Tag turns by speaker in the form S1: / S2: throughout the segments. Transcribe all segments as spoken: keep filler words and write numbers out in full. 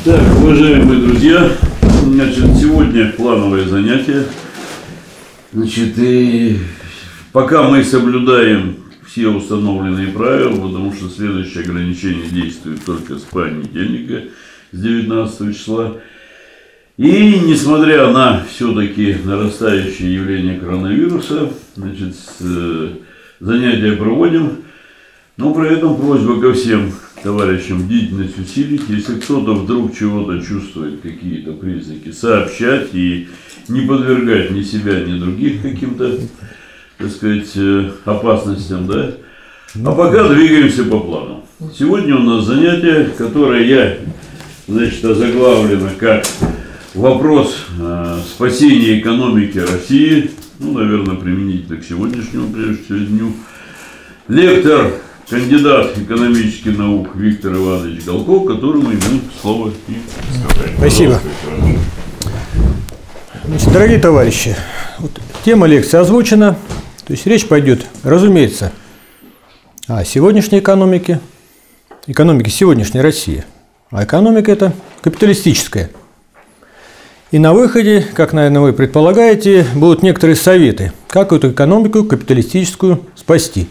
S1: Так, уважаемые друзья, значит, сегодня плановое занятие. Значит, и пока мы соблюдаем все установленные правила, потому что следующее ограничение действует только с понедельника, с девятнадцатого числа. И несмотря на все-таки нарастающее явление коронавируса, значит, занятия проводим, но при этом просьба ко всем товарищам бдительность усилить. Если кто-то вдруг чего-то чувствует, какие-то признаки, сообщать и не подвергать ни себя, ни других каким-то, так сказать, опасностям, да. А пока двигаемся по плану. Сегодня у нас занятие, которое я, значит, озаглавлено как вопрос э, спасения экономики России, ну, наверное, применительно к сегодняшнему, прежде всего, дню. Лектор, кандидат экономических наук Виктор Иванович Голков, которому ему слово и сказать.
S2: Спасибо. Значит, дорогие товарищи, вот тема лекции озвучена, то есть речь пойдет, разумеется, о сегодняшней экономике, экономике сегодняшней России. А экономика это капиталистическая. И на выходе, как, наверное, вы предполагаете, будут некоторые советы, как эту экономику капиталистическую спасти.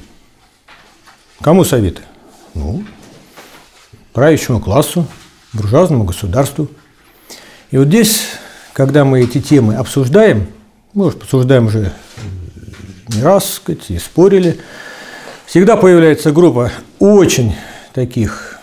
S2: Кому советы? Ну, правящему классу, буржуазному государству. И вот здесь, когда мы эти темы обсуждаем, мы уже обсуждаем уже не раз, сказать, и спорили, всегда появляется группа очень таких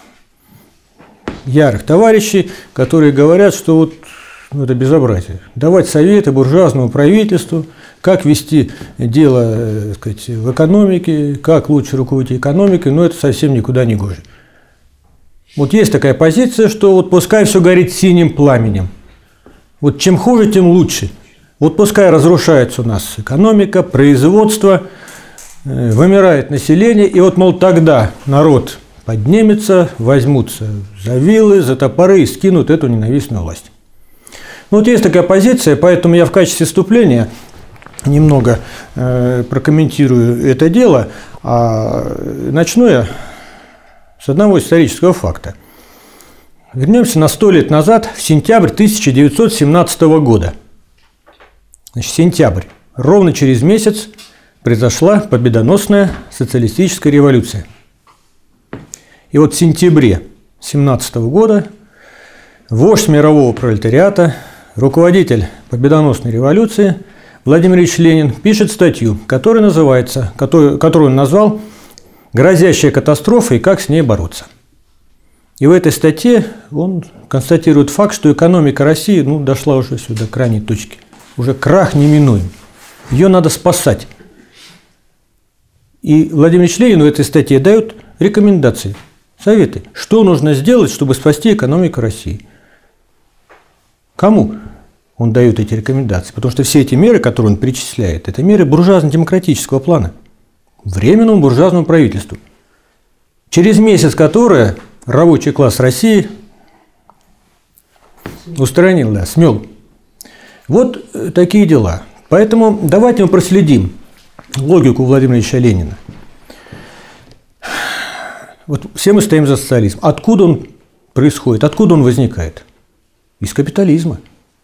S2: ярых товарищей, которые говорят, что вот ну, это безобразие. Давать советы буржуазному правительству, как вести дело, так сказать, в экономике, как лучше руководить экономикой, но это совсем никуда не гоже. Вот есть такая позиция, что вот пускай все горит синим пламенем. Вот чем хуже, тем лучше. Вот пускай разрушается у нас экономика, производство, вымирает население, и вот, мол, тогда народ поднимется, возьмутся за вилы, за топоры и скинут эту ненавистную власть. Ну, вот есть такая позиция, поэтому я в качестве вступления немного э, прокомментирую это дело. А начну я с одного исторического факта. Вернемся на сто лет назад, в сентябрь тысяча девятьсот семнадцатого года. Значит, сентябрь. Ровно через месяц произошла победоносная социалистическая революция. И вот в сентябре семнадцатого года вождь мирового пролетариата, руководитель победоносной революции Владимир Ильич Ленин пишет статью, которая называется, которую, которую он назвал «Грозящая катастрофа и как с ней бороться». И в этой статье он констатирует факт, что экономика России ну, дошла уже сюда, к крайней точке. Уже крах неминуем. Ее надо спасать. И Владимир Ильич Ленин в этой статье дает рекомендации, советы, что нужно сделать, чтобы спасти экономику России. Кому он дает эти рекомендации? Потому что все эти меры, которые он перечисляет, это меры буржуазно-демократического плана. Временному буржуазному правительству. Через месяц которое рабочий класс России устранил, да, смел. Вот такие дела. Поэтому давайте мы проследим логику Владимира Ильича Ленина. Вот все мы стоим за социализм. Откуда он происходит? Откуда он возникает? Из капитализма.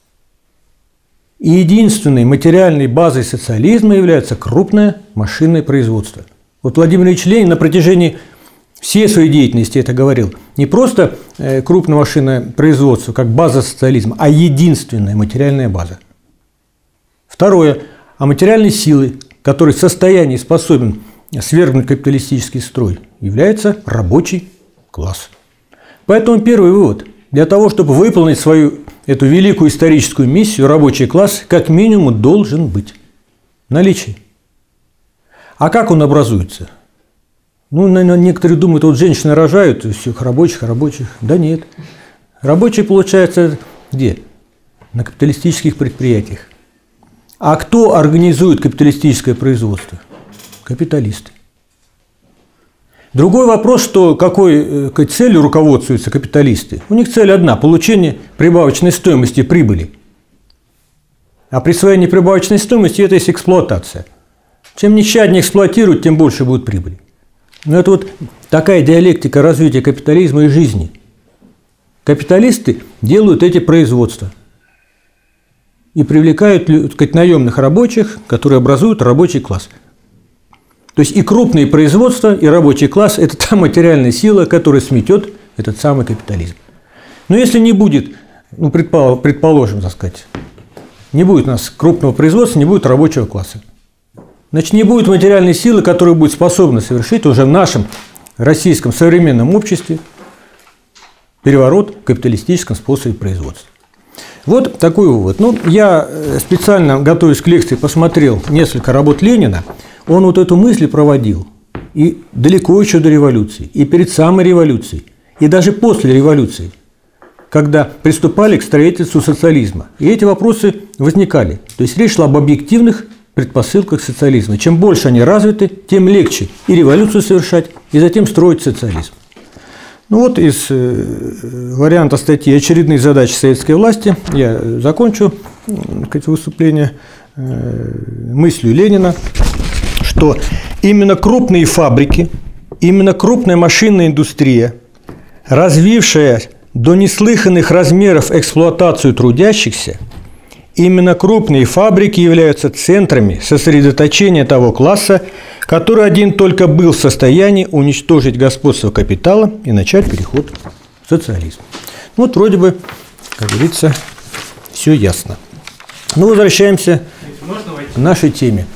S2: И единственной материальной базой социализма является крупное машинное производство. Вот Владимир Ильич Ленин на протяжении всей своей деятельности это говорил. Не просто крупное машинное производство как база социализма, а единственная материальная база. Второе. А материальной силой, который в состоянии способен свергнуть капиталистический строй, является рабочий класс. Поэтому первый вывод. Для того, чтобы выполнить свою эту великую историческую миссию, рабочий класс как минимум должен быть в наличии. А как он образуется? Ну, наверное, некоторые думают, вот женщины рожают, и всех рабочих, рабочих. Да нет. Рабочие, получается, где? На капиталистических предприятиях. А кто организует капиталистическое производство? Капиталисты. Другой вопрос, что какой целью руководствуются капиталисты. У них цель одна – получение прибавочной стоимости прибыли. А присвоение прибавочной стоимости – это есть эксплуатация. Чем нещаднее эксплуатируют, тем больше будет прибыли. Но это вот такая диалектика развития капитализма и жизни. капиталисты делают эти производства и привлекают, так сказать, наемных рабочих, которые образуют рабочий класс. То есть и крупные производства, и рабочий класс – это та материальная сила, которая сметет этот самый капитализм. Но если не будет, ну, предположим, так сказать, не будет у нас крупного производства, не будет рабочего класса, значит, не будет материальной силы, которая будет способна совершить уже в нашем российском современном обществе переворот в капиталистическом способе производства. Вот такой вывод. Ну, я специально, готовясь к лекции, посмотрел несколько работ Ленина. Он вот эту мысль проводил и далеко еще до революции, и перед самой революцией, и даже после революции, когда приступали к строительству социализма. И эти вопросы возникали. То есть речь шла об объективных предпосылках социализма. Чем больше они развиты, тем легче и революцию совершать, и затем строить социализм. Ну вот из э, варианта статьи «Очередные задачи советской власти» я закончу сказать, выступление э, мыслью Ленина, что именно крупные фабрики, именно крупная машинная индустрия, развившая до неслыханных размеров эксплуатацию трудящихся, именно крупные фабрики являются центрами сосредоточения того класса, который один только был в состоянии уничтожить господство капитала и начать переход в социализм. Ну, вот вроде бы, как говорится, все ясно. Ну, возвращаемся к нашей теме.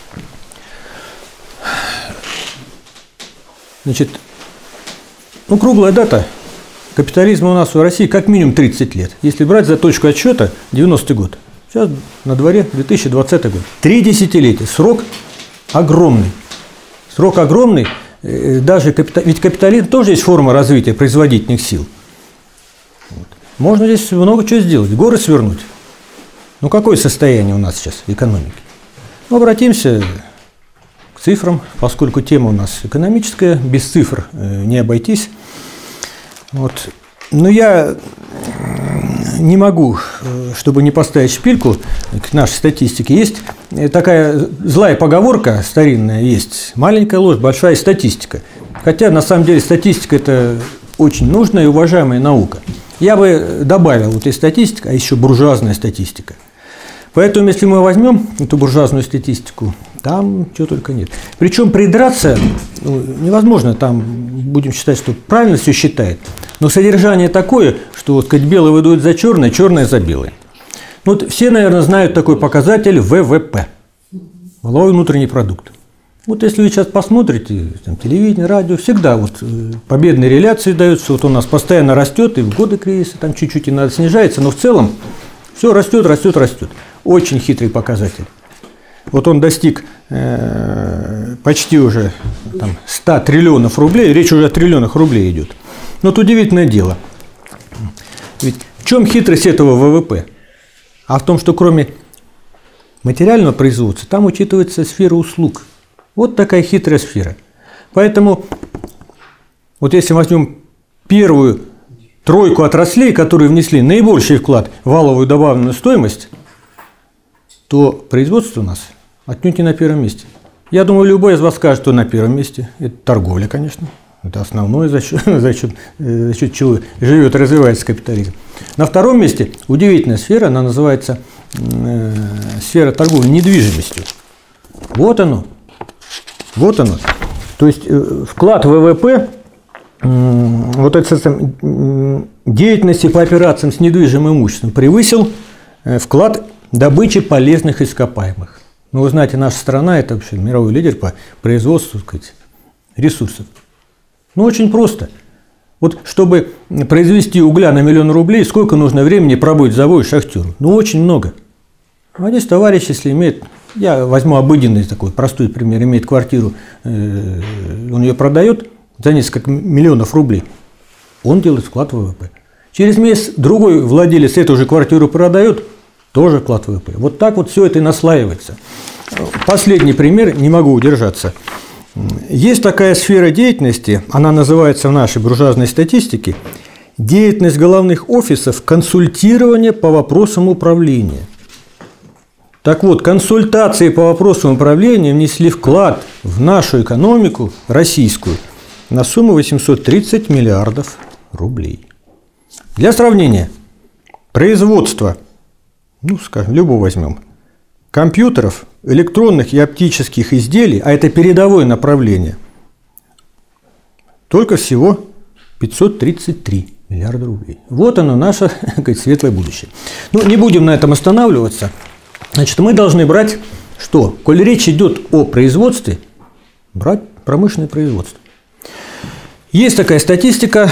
S2: Значит, ну, круглая дата капитализма у нас в России как минимум тридцать лет. Если брать за точку отсчета девяностый год. Сейчас на дворе две тысячи двадцатый год. Три десятилетия. Срок огромный. Срок огромный. Даже капитал... Ведь капитализм тоже есть форма развития производительных сил. Вот. Можно здесь много чего сделать. Горы свернуть. Ну, какое состояние у нас сейчас экономики? Ну, обратимся к цифрам, поскольку тема у нас экономическая, без цифр не обойтись. Вот. Но я не могу, чтобы не поставить шпильку к нашей статистике. Есть такая злая поговорка старинная, есть маленькая ложь, большая статистика. Хотя на самом деле статистика – это очень нужная и уважаемая наука. Я бы добавил вот и статистика, а еще буржуазная статистика. Поэтому, если мы возьмем эту буржуазную статистику, там чего только нет. Причем придраться ну, невозможно, там будем считать, что правильно все считает. Но содержание такое, что вот, сказать, белое выдают за черное, черное за белое. Ну, вот все, наверное, знают такой показатель вэ вэ пэ, валовой внутренний продукт. Вот если вы сейчас посмотрите, там, телевидение, радио, всегда вот победные реляции даются, вот у нас постоянно растет, и в годы кризиса там чуть-чуть иногда снижается, но в целом все растет, растет, растет. Очень хитрый показатель. Вот он достиг э, почти уже там, ста триллионов рублей, речь уже о триллионах рублей идет. Но это удивительное дело. Ведь в чем хитрость этого вэ вэ пэ? А в том, что кроме материального производства, там учитывается сфера услуг. Вот такая хитрая сфера. Поэтому, вот если возьмем первую тройку отраслей, которые внесли наибольший вклад в валовую добавленную стоимость, то производство у нас отнюдь не на первом месте. Я думаю, любой из вас скажет, что на первом месте. Это торговля, конечно. Это основное, за счет, за счет, за счет чего живет и развивается капитализм. На втором месте удивительная сфера, она называется э, сфера торговли недвижимостью. Вот оно. Вот оно. То есть э, вклад вэ вэ пэ, э, вот этой э, деятельности по операциям с недвижимым имуществом превысил э, вклад добычи полезных ископаемых. Ну, вы знаете, наша страна – это вообще мировой лидер по производству, так сказать, ресурсов. Ну, очень просто. Вот чтобы произвести угля на миллион рублей, сколько нужно времени пробыть в заводе шахтеру? Ну, очень много. А здесь товарищ, если имеет, я возьму обыденный такой простой пример, имеет квартиру, э, он ее продает за несколько миллионов рублей, он делает вклад в вэ вэ пэ. Через месяц другой владелец эту же квартиру продает, тоже вклад вэ вэ пэ. Вот так вот все это и наслаивается. Последний пример, не могу удержаться. Есть такая сфера деятельности, она называется в нашей буржуазной статистике деятельность головных офисов консультирования по вопросам управления. Так вот, консультации по вопросам управления внесли вклад в нашу экономику российскую на сумму восемьсот тридцать миллиардов рублей. Для сравнения, производство, ну, скажем, любого возьмем, компьютеров, электронных и оптических изделий, а это передовое направление, только всего пятьсот тридцать три миллиарда рублей. Вот оно, наше, так сказать, светлое будущее. Ну, не будем на этом останавливаться. Значит, мы должны брать что? Коль речь идет о производстве, брать промышленное производство. Есть такая статистика,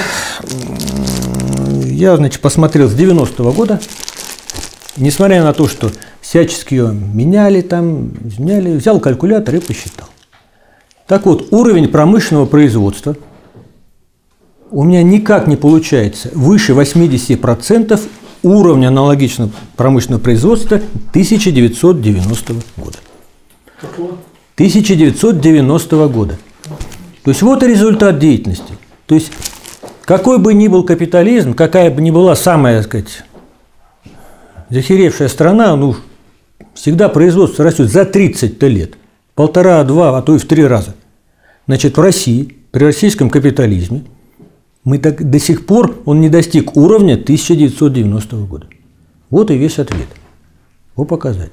S2: я, значит, посмотрел с девяностого года, несмотря на то, что всячески ее меняли, там, изменяли, взял калькулятор и посчитал. Так вот, уровень промышленного производства у меня никак не получается выше восьмидесяти процентов уровня аналогичного промышленного производства тысяча девятьсот девяностого года.
S3: Какого?
S2: тысяча девятьсот девяностого года. То есть вот и результат деятельности. То есть какой бы ни был капитализм, какая бы ни была самая, так сказать, захеревшая страна, ну, всегда производство растет за тридцать лет. Полтора, два, а то и в три раза. Значит, в России, при российском капитализме, мы так, до сих пор он не достиг уровня тысяча девятьсот девяностого года. Вот и весь ответ. Вот показатель.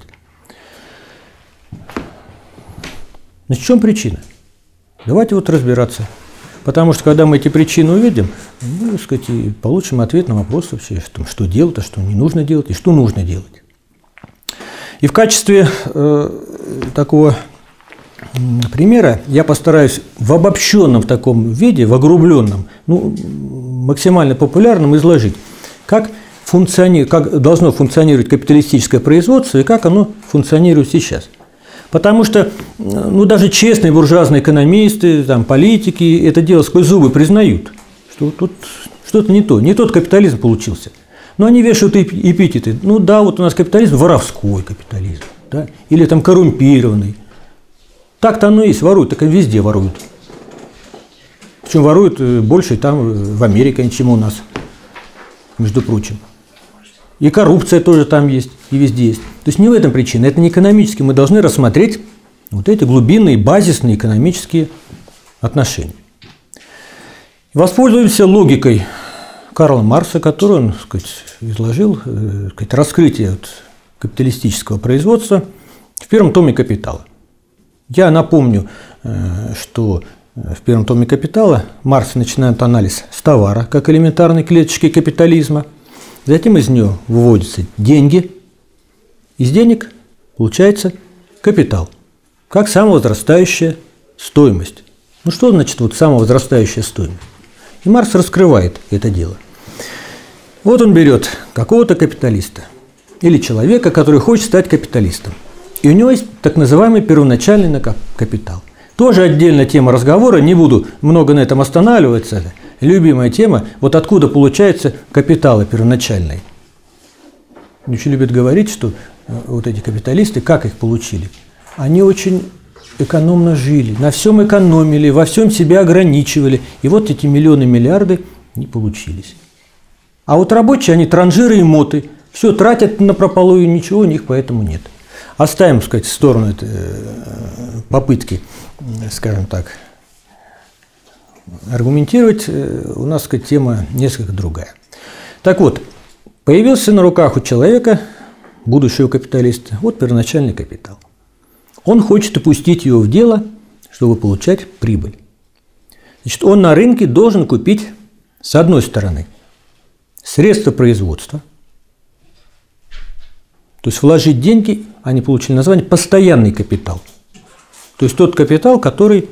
S2: Значит, в чем причина? Давайте вот разбираться. Потому что, когда мы эти причины увидим, мы, так сказать, и получим ответ на вопрос вообще, что, что делать, а что не нужно делать, и что нужно делать. И в качестве э, такого примера я постараюсь в обобщенном таком виде, в огрубленном, ну, максимально популярном изложить, как, функционирует, как должно функционировать капиталистическое производство и как оно функционирует сейчас. Потому что, ну, даже честные буржуазные экономисты, там, политики это дело сквозь зубы признают, что тут что-то не то, не тот капитализм получился. Но они вешают эпитеты. Ну да, вот у нас капитализм воровской капитализм, да? Или там коррумпированный. Так-то оно и есть, воруют, так и везде воруют. Причем воруют больше там в Америке, чем у нас, между прочим. И коррупция тоже там есть, и везде есть. То есть не в этом причина, это не экономически. Мы должны рассмотреть вот эти глубинные, базисные экономические отношения. Воспользуемся логикой Карла Маркса, которую он, так сказать, изложил, так сказать, раскрытие вот капиталистического производства в первом томе «Капитала». Я напомню, что в первом томе «Капитала» Маркс начинает анализ с товара, как элементарной клеточки капитализма. Затем из нее выводятся деньги. Из денег получается капитал, как самовозрастающая стоимость. Ну что значит вот самовозрастающая стоимость? И Маркс раскрывает это дело. Вот он берет какого-то капиталиста или человека, который хочет стать капиталистом. И у него есть так называемый первоначальный капитал. Тоже отдельная тема разговора, не буду много на этом останавливаться. Любимая тема, вот откуда получаются капиталы первоначальные. Очень любят говорить, что вот эти капиталисты, как их получили? Они очень экономно жили, на всем экономили, во всем себя ограничивали. И вот эти миллионы, миллиарды не получились. А вот рабочие, они транжиры и моты, все тратят напропалую, ничего у них поэтому нет. Оставим, так сказать, в сторону это, попытки, скажем так, аргументировать. У нас, так сказать, тема несколько другая. Так вот, появился на руках у человека, будущего капиталиста, вот первоначальный капитал. Он хочет опустить его в дело, чтобы получать прибыль. Значит, он на рынке должен купить, с одной стороны, средства производства, то есть вложить деньги, они получили название постоянный капитал. То есть тот капитал, который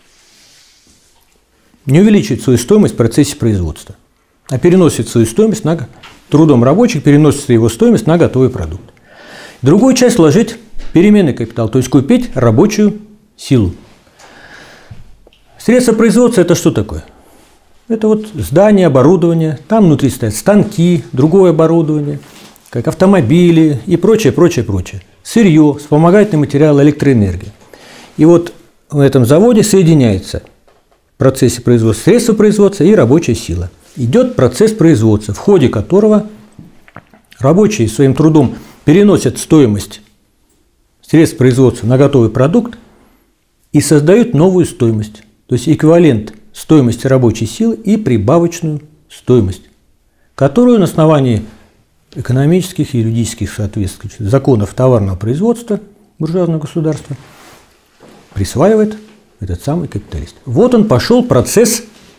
S2: не увеличивает свою стоимость в процессе производства, а переносит свою стоимость на трудом рабочих, переносит его стоимость на готовый продукт. Другую часть вложить переменный капитал, то есть купить рабочую силу. Средства производства – это что такое? Это вот здание, оборудование, там внутри стоят станки, другое оборудование, как автомобили и прочее, прочее, прочее. Сырье, вспомогательный материал, электроэнергия. И вот в этом заводе соединяется в процессе производства средства производства и рабочая сила. Идет процесс производства, в ходе которого рабочие своим трудом переносят стоимость средств производства на готовый продукт и создают новую стоимость, то есть эквивалент стоимости рабочей силы и прибавочную стоимость. которую на основании экономических и юридических соответствующих законов товарного производства буржуазного государства присваивает этот самый капиталист. Вот он пошел процесс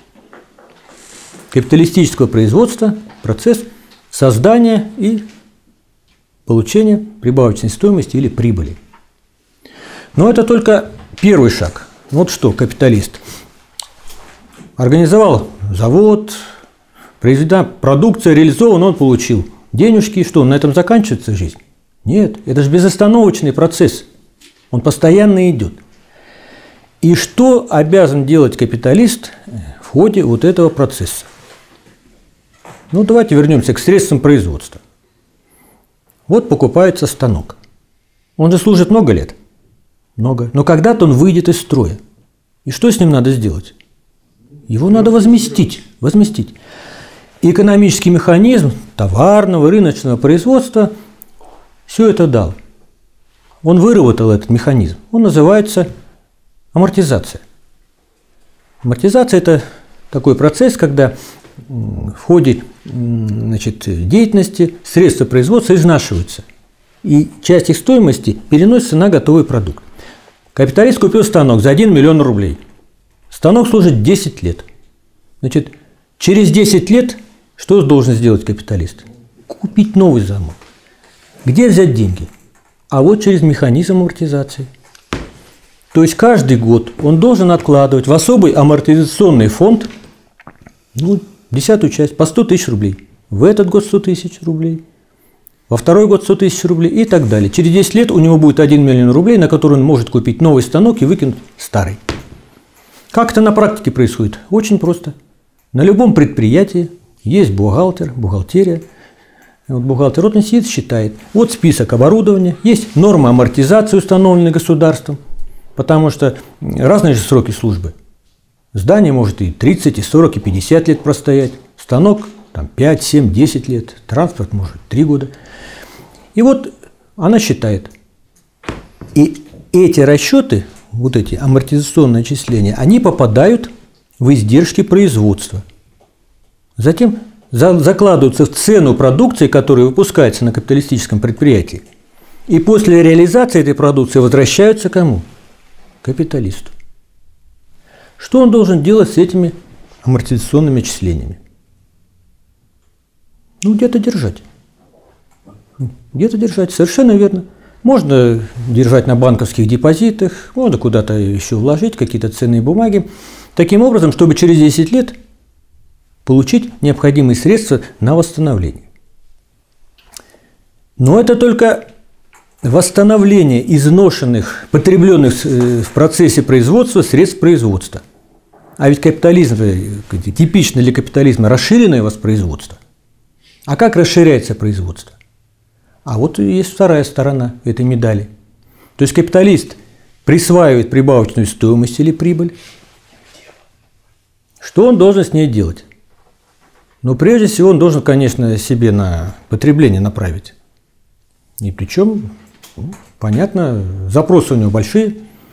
S2: капиталистического производства, процесс создания и получения прибавочной стоимости или прибыли. Но это только первый шаг. Вот что капиталист организовал завод, произведена продукция, реализована, он получил денежки, и что, на этом заканчивается жизнь? Нет, это же безостановочный процесс, он постоянно идет. И что обязан делать капиталист в ходе вот этого процесса? Ну, давайте вернемся к средствам производства. Вот покупается станок. Он же служит много лет. Много. Но когда-то он выйдет из строя. И что с ним надо сделать? Его надо возместить. Возместить. И экономический механизм товарного, рыночного производства все это дал. Он выработал этот механизм. Он называется амортизация. Амортизация – это такой процесс, когда в ходе, значит, деятельности средства производства изнашиваются, и часть их стоимости переносится на готовый продукт. Капиталист купил станок за один миллион рублей. Станок служит десять лет. Значит, через десять лет что должен сделать капиталист? Купить новый замок. Где взять деньги? А вот через механизм амортизации. То есть каждый год он должен откладывать в особый амортизационный фонд, ну, десятую часть, по сто тысяч рублей. В этот год сто тысяч рублей, во второй год сто тысяч рублей и так далее. Через десять лет у него будет один миллион рублей, на который он может купить новый станок и выкинуть старый. Как это на практике происходит? Очень просто. На любом предприятии есть бухгалтер, бухгалтерия. Вот бухгалтер вот он сидит, считает. Вот список оборудования, есть нормы амортизации, установленные государством, потому что разные же сроки службы. Здание может и тридцать, и сорок, и пятьдесят лет простоять. Станок там пять, семь, десять лет. Транспорт может три года. И вот она считает. И эти расчеты, вот эти амортизационные отчисления, они попадают в издержки производства. Затем закладываются в цену продукции, которая выпускается на капиталистическом предприятии. И после реализации этой продукции возвращаются кому? Капиталисту. Что он должен делать с этими амортизационными отчислениями? Ну, где-то держать. Где-то держать, совершенно верно. Можно держать на банковских депозитах, можно куда-то еще вложить, какие-то ценные бумаги. Таким образом, чтобы через десять лет получить необходимые средства на восстановление. Но это только восстановление изношенных, потребленных в процессе производства средств производства. А ведь капитализм, типично для капитализма, расширенное воспроизводство. А как расширяется производство? А вот есть вторая сторона этой медали. То есть капиталист присваивает прибавочную стоимость или прибыль. Что он должен с ней делать? Ну, прежде всего, он должен, конечно, себе на потребление направить. И причем, ну, понятно, запросы у него большие,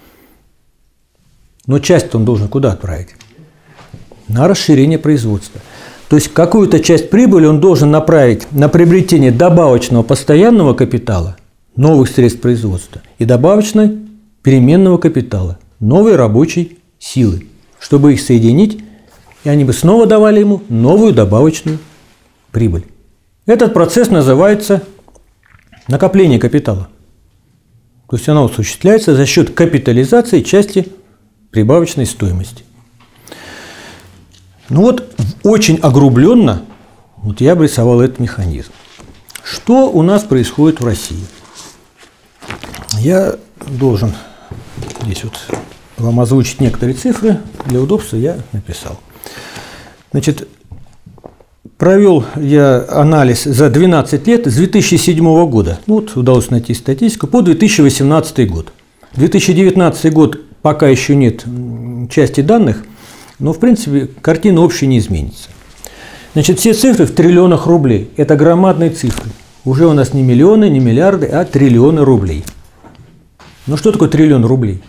S2: но часть он должен куда отправить? На расширение производства. То есть какую-то часть прибыли он должен направить на приобретение добавочного постоянного капитала, новых средств производства, и добавочного переменного капитала, новой рабочей силы, чтобы их соединить, и они бы снова давали ему новую добавочную прибыль. Этот процесс называется накопление капитала. То есть оно осуществляется за счет капитализации части прибавочной стоимости. Ну вот, очень огрубленно вот я бы рисовал этот механизм. Что у нас происходит в России? Я должен здесь вот вам озвучить некоторые цифры. Для удобства я написал. Значит, провел я анализ за двенадцать лет с две тысячи седьмого года. Вот удалось найти статистику по две тысячи восемнадцатый год. две тысячи девятнадцатый год пока еще нет части данных, но в принципе картина общая не изменится. Значит, все цифры в триллионах рублей. Это громадные цифры. Уже у нас не миллионы, не миллиарды, а триллионы рублей. Ну что такое триллион рублей?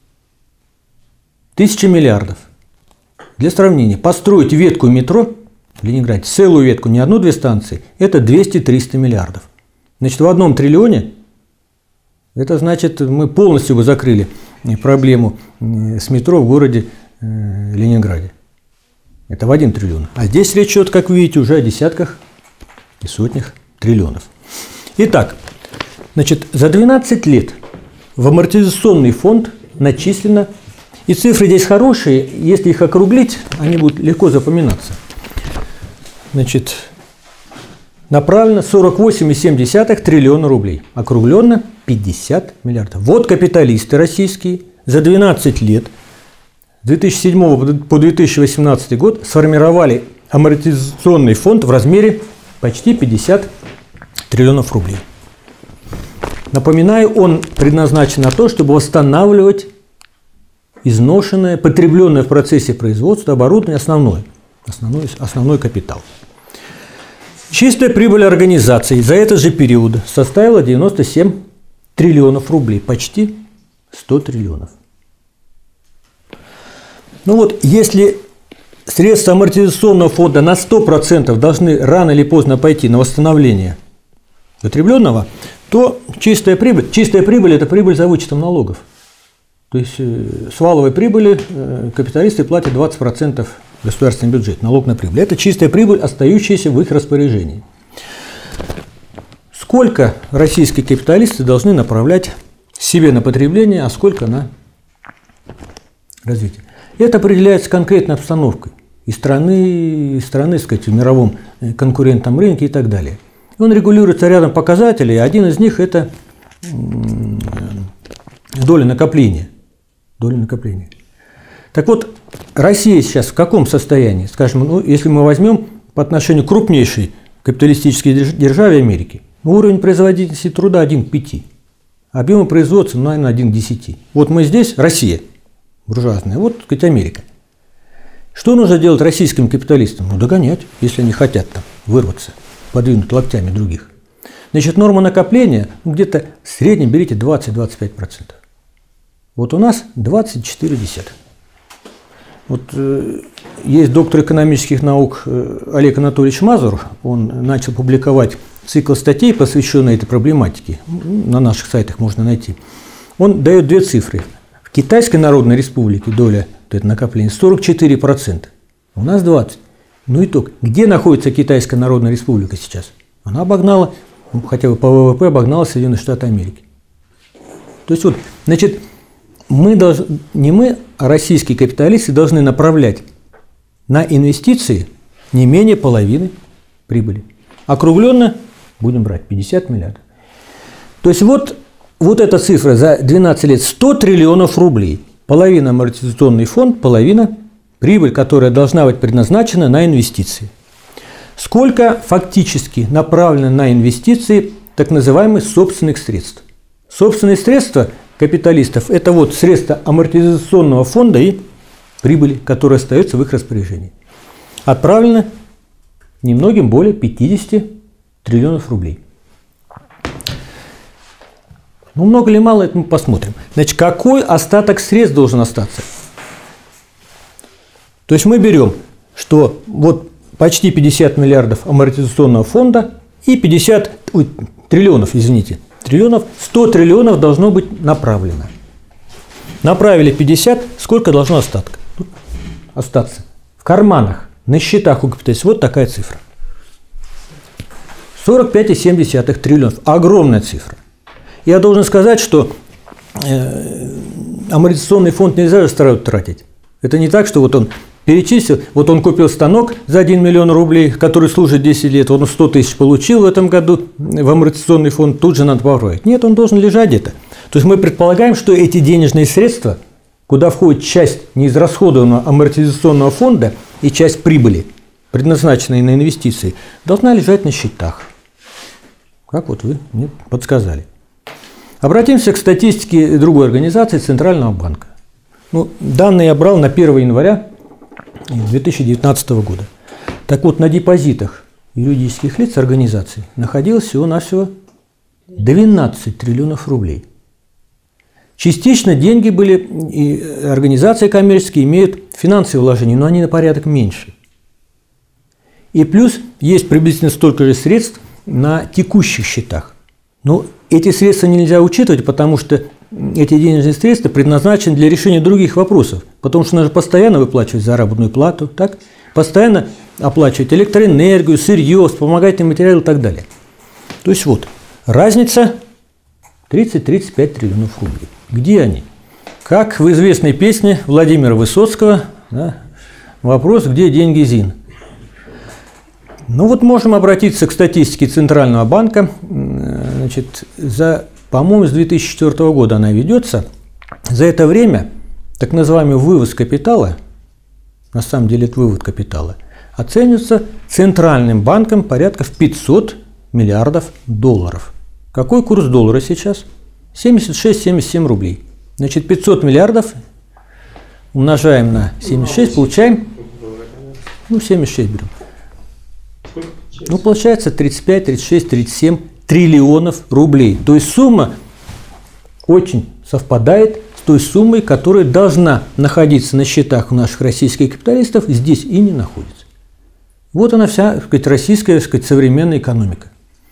S2: Тысяча миллиардов. Для сравнения, построить ветку метро в Ленинграде, целую ветку, не одну-две станции, это двести-триста миллиардов. Значит, в одном триллионе, это значит, мы полностью бы закрыли проблему с метро в городе Ленинграде. Это в один триллион. А здесь речь идет, как вы видите, уже о десятках и сотнях триллионов. Итак, значит, за двенадцать лет в амортизационный фонд начислено, и цифры здесь хорошие, если их округлить, они будут легко запоминаться. Значит, направлено сорок восемь целых семь десятых триллиона рублей, округленно пятьдесят миллиардов. Вот капиталисты российские за двенадцать лет, с две тысячи седьмого по две тысячи восемнадцатый год, сформировали амортизационный фонд в размере почти пятьдесят триллионов рублей. Напоминаю, он предназначен на то, чтобы восстанавливать изношенное, потребленное в процессе производства оборудование, основное, основной, основной капитал. Чистая прибыль организации за этот же период составила девяносто семь триллионов рублей, почти сто триллионов. Ну вот, если средства амортизационного фонда на сто процентов должны рано или поздно пойти на восстановление потребленного, то чистая прибыль, чистая прибыль – это прибыль за вычетом налогов. То есть с валовой прибыли капиталисты платят двадцать процентов в государственный бюджет, налог на прибыль. Это чистая прибыль, остающаяся в их распоряжении. Сколько российские капиталисты должны направлять себе на потребление, а сколько на развитие? Это определяется конкретной обстановкой и страны, и страны, так сказать, в мировом конкурентном рынке и так далее. Он регулируется рядом показателей, один из них – это доля накопления. Доля накопления. Так вот, Россия сейчас в каком состоянии? Скажем, ну, если мы возьмем по отношению к крупнейшей капиталистической державе Америки, уровень производительности труда один к пяти, объемы производства, ну, наверное, один к десяти. Вот мы здесь, Россия, буржуазная, вот, так сказать, Америка. Что нужно делать российским капиталистам? Ну, догонять, если они хотят там вырваться, подвинуть локтями других. Значит, норма накопления, ну, где-то в среднем берите двадцать-двадцать пять процентов. Вот у нас двадцать четыре десятых. Вот э, есть доктор экономических наук э, Олег Анатольевич Мазур, он начал публиковать цикл статей, посвященный этой проблематике, на наших сайтах можно найти. Он дает две цифры. В Китайской Народной Республике доля это накопления сорок четыре процента, у нас двадцать процентов. Ну итог, где находится Китайская Народная Республика сейчас? Она обогнала, ну, хотя бы по ВВП обогнала Соединенные Штаты Америки. То есть вот, значит, мы должны, не мы, а российские капиталисты должны направлять на инвестиции не менее половины прибыли. Округленно будем брать пятьдесят миллиардов. То есть вот, вот эта цифра за двенадцать лет сто триллионов рублей. Половина амортизационный фонд, половина прибыль, которая должна быть предназначена на инвестиции. Сколько фактически направлено на инвестиции так называемых собственных средств? Собственные средства капиталистов – это вот средства амортизационного фонда и прибыли, которые остаются в их распоряжении. Отправлено немногим более пятидесяти триллионов рублей. Ну, много или мало, это мы посмотрим. Значит, какой остаток средств должен остаться? То есть мы берем, что вот почти пятьдесят миллиардов амортизационного фонда и пятьдесят ой, триллионов, извините, триллионов, сто триллионов должно быть направлено. Направили пятьдесят, сколько должно остатка? Тут остаться в карманах, на счетах у капиталистов. Вот такая цифра. сорок пять целых семь десятых триллионов. Огромная цифра. Я должен сказать, что э, амортизационный фонд нельзя же стараться тратить. Это не так, что вот он перечислил, вот он купил станок за один миллион рублей, который служит десять лет, он сто тысяч получил в этом году в амортизационный фонд, тут же надо поправить. Нет, он должен лежать где-то. То есть мы предполагаем, что эти денежные средства, куда входит часть неизрасходованного амортизационного фонда и часть прибыли, предназначенной на инвестиции, должна лежать на счетах. Как вот вы мне подсказали. Обратимся к статистике другой организации, Центрального банка. Ну, данные я брал на первое января две тысячи девятнадцатого года. Так вот, на депозитах юридических лиц организаций находилось всего-навсего двенадцать триллионов рублей. Частично деньги были, и организации коммерческие имеют финансовые вложения, но они на порядок меньше. И плюс есть приблизительно столько же средств на текущих счетах. Но эти средства нельзя учитывать, потому что эти денежные средства предназначены для решения других вопросов. Потому что нужно постоянно выплачивать заработную плату, так? Постоянно оплачивать электроэнергию, сырье, вспомогательные материалы и так далее. То есть вот, разница тридцать-тридцать пять триллионов рублей. Где они? Как в известной песне Владимира Высоцкого, да, вопрос, где деньги, Зин? Ну вот можем обратиться к статистике Центрального банка. Значит, за, по-моему, с две тысячи четвёртого года она ведется. За это время так называемый вывоз капитала, на самом деле это вывод капитала, оценивается Центральным банком порядка в пятьсот миллиардов долларов. Какой курс доллара сейчас? семьдесят шесть — семьдесят семь рублей. Значит, пятьсот миллиардов умножаем на семьдесят шесть, получаем, ну, семьдесят шесть берем. Ну, получается тридцать пять, тридцать шесть, тридцать семь триллионов рублей. То есть сумма очень совпадает с той суммой, которая должна находиться на счетах у наших российских капиталистов, здесь и не находится. Вот она вся, так сказать, российская, так сказать, современная экономика.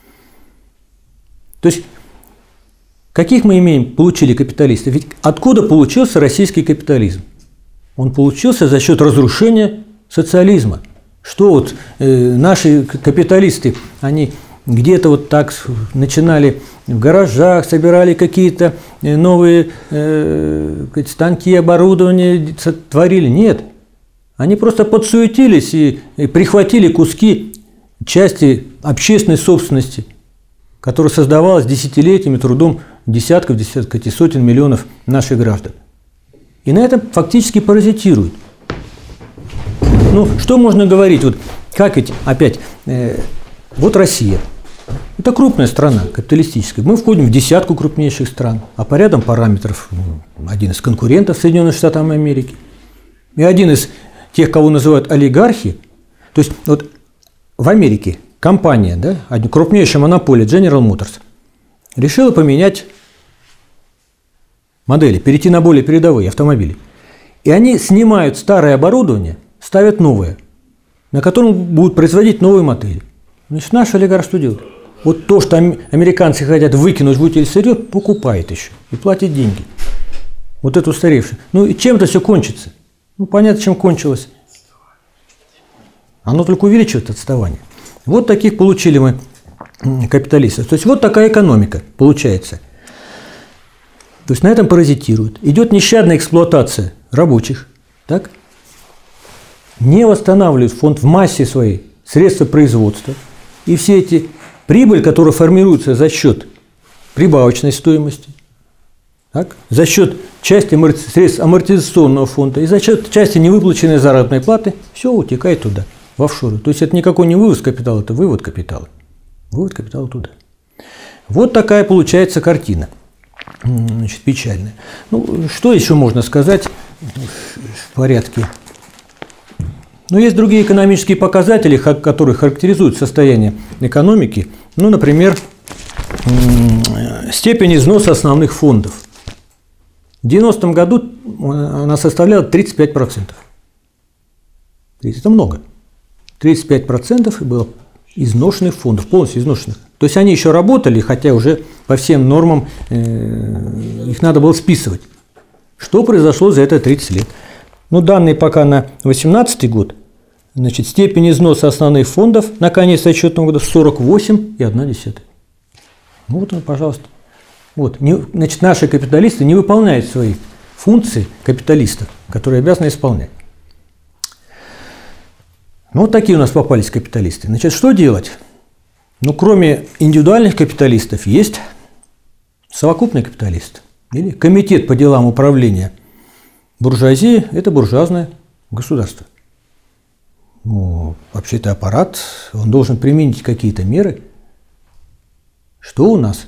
S2: То есть, каких мы имеем, получили капиталисты? Ведь откуда получился российский капитализм? Он получился за счет разрушения социализма. Что вот э, наши капиталисты, они где-то вот так начинали в гаражах, собирали какие-то новые э, станки, оборудование, творили. Нет. Они просто подсуетились и, и прихватили куски части общественной собственности, которая создавалась десятилетиями трудом десятков, десятков и сотен миллионов наших граждан. И на этом фактически паразитируют. Ну, что можно говорить? Вот как ведь опять, э, вот Россия. Это крупная страна, капиталистическая. Мы входим в десятку крупнейших стран, а по рядам параметров ну, один из конкурентов Соединенных Штатов Америки. И один из тех, кого называют олигархи. То есть вот в Америке компания, да, крупнейшая монополия General Motors, решила поменять модели, перейти на более передовые автомобили. И они снимают старое оборудование, ставят новое, на котором будут производить новые модели. Значит, наш олигарх что делает? Вот то, что американцы хотят выкинуть в утиль сырье, покупает еще и платит деньги. Вот это устаревшее. Ну и чем это все кончится? Ну понятно, чем кончилось. Оно только увеличивает отставание. Вот таких получили мы капиталистов. То есть вот такая экономика получается. То есть на этом паразитируют. Идет нещадная эксплуатация рабочих. Так? Не восстанавливают фонд в массе своей средства производства. И все эти прибыль, которая формируется за счет прибавочной стоимости, так, за счет части средств амортизационного фонда и за счет части невыплаченной заработной платы, все утекает туда, в офшоры. То есть это никакой не вывоз капитала, это вывод капитала. Вывод капитала туда. Вот такая получается картина. Значит, печальная. Ну, что еще можно сказать в порядке? Но есть другие экономические показатели, которые характеризуют состояние экономики. Ну, например, степень износа основных фондов. В девяностом году она составляла тридцать пять процентов. Это много. тридцать пять процентов было изношенных фондов, полностью изношенных. То есть они еще работали, хотя уже по всем нормам э, их надо было списывать. Что произошло за это тридцать лет? Ну, данные пока на две тысячи восемнадцатый год. Значит, степень износа основных фондов на конец отчетного года сорок восемь и одна десятая. Ну, вот он, пожалуйста. Вот. Не, значит, наши капиталисты не выполняют свои функции капиталистов, которые обязаны исполнять. Ну, вот такие у нас попались капиталисты. Значит, что делать? Ну, кроме индивидуальных капиталистов, есть совокупный капиталист. Или комитет по делам управления буржуазии – это буржуазное государство. Ну, вообще-то аппарат, он должен применить какие-то меры. Что у нас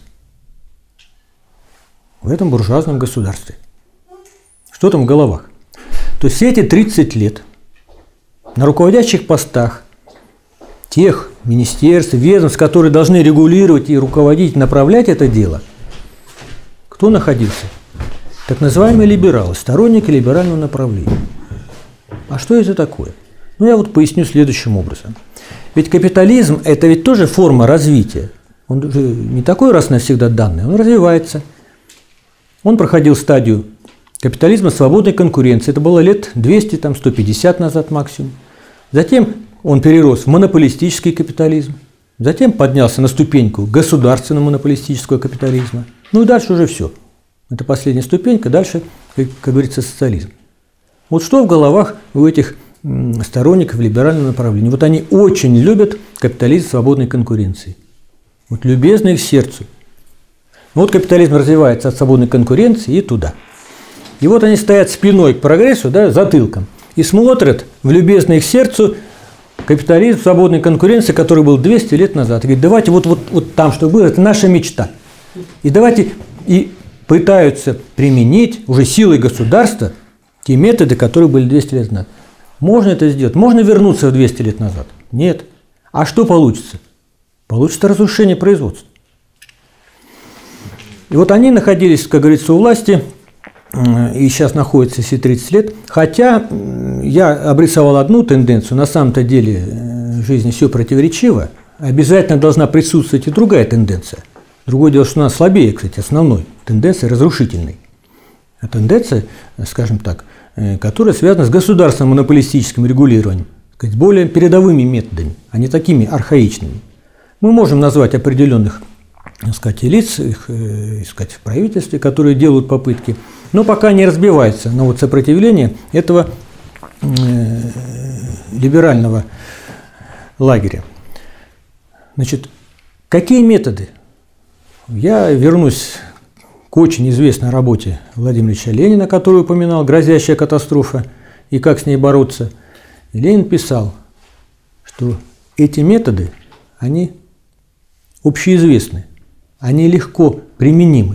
S2: в этом буржуазном государстве? Что там в головах? То есть все эти тридцать лет на руководящих постах тех министерств, ведомств, которые должны регулировать и руководить, направлять это дело, кто находился? Так называемые либералы, сторонники либерального направления. А что это такое? Ну, я вот поясню следующим образом. Ведь капитализм – это ведь тоже форма развития. Он же не такой раз навсегда данный, он развивается. Он проходил стадию капитализма свободной конкуренции. Это было лет двести, там, сто пятьдесят назад максимум. Затем он перерос в монополистический капитализм. Затем поднялся на ступеньку государственного монополистического капитализма. Ну и дальше уже все. Это последняя ступенька, дальше, как, как говорится, социализм. Вот что в головах у этих сторонников либерального направления? Вот они очень любят капитализм свободной конкуренции. Вот любезно их сердцу. Вот капитализм развивается от свободной конкуренции и туда. И вот они стоят спиной к прогрессу, да, затылком, и смотрят в любезно их сердцу капитализм свободной конкуренции, который был двести лет назад. И говорит, давайте вот, вот, вот там, что было, это наша мечта. И давайте и пытаются применить уже силой государства те методы, которые были двести лет назад. Можно это сделать? Можно вернуться в двести лет назад? Нет. А что получится? Получится разрушение производства. И вот они находились, как говорится, у власти, и сейчас находятся все тридцать лет. Хотя я обрисовал одну тенденцию, на самом-то деле в жизни все противоречиво. Обязательно должна присутствовать и другая тенденция. Другое дело, что она слабее, кстати, основной тенденции разрушительной. А тенденция, скажем так, которая связана с государственным монополистическим регулированием, с более передовыми методами, а не такими архаичными. Мы можем назвать определенных, так сказать, лиц, их, искать в правительстве, которые делают попытки, но пока не разбивается на вот сопротивление этого э, либерального лагеря. Значит, какие методы? Я вернусь к очень известной работе Владимира Ильича Ленина, которую упоминал, «Грозящая катастрофа» и как с ней бороться. И Ленин писал, что эти методы, они общеизвестны, они легко применимы.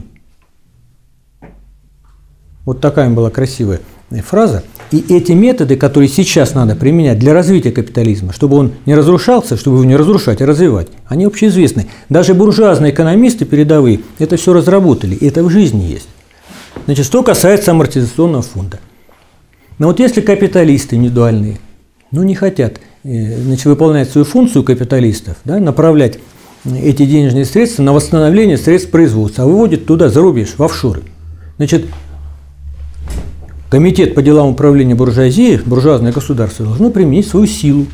S2: Вот такая была красивая фраза. И эти методы, которые сейчас надо применять для развития капитализма, чтобы он не разрушался, чтобы его не разрушать, а развивать, они общеизвестны. Даже буржуазные экономисты передовые это все разработали, и это в жизни есть. Значит, что касается амортизационного фонда. Но вот если капиталисты индивидуальные, ну, не хотят, значит, выполнять свою функцию капиталистов, да, направлять эти денежные средства на восстановление средств производства, а выводят туда, за рубеж, в офшоры. Значит, Комитет по делам управления буржуазией, буржуазное государство, должно применить свою силу.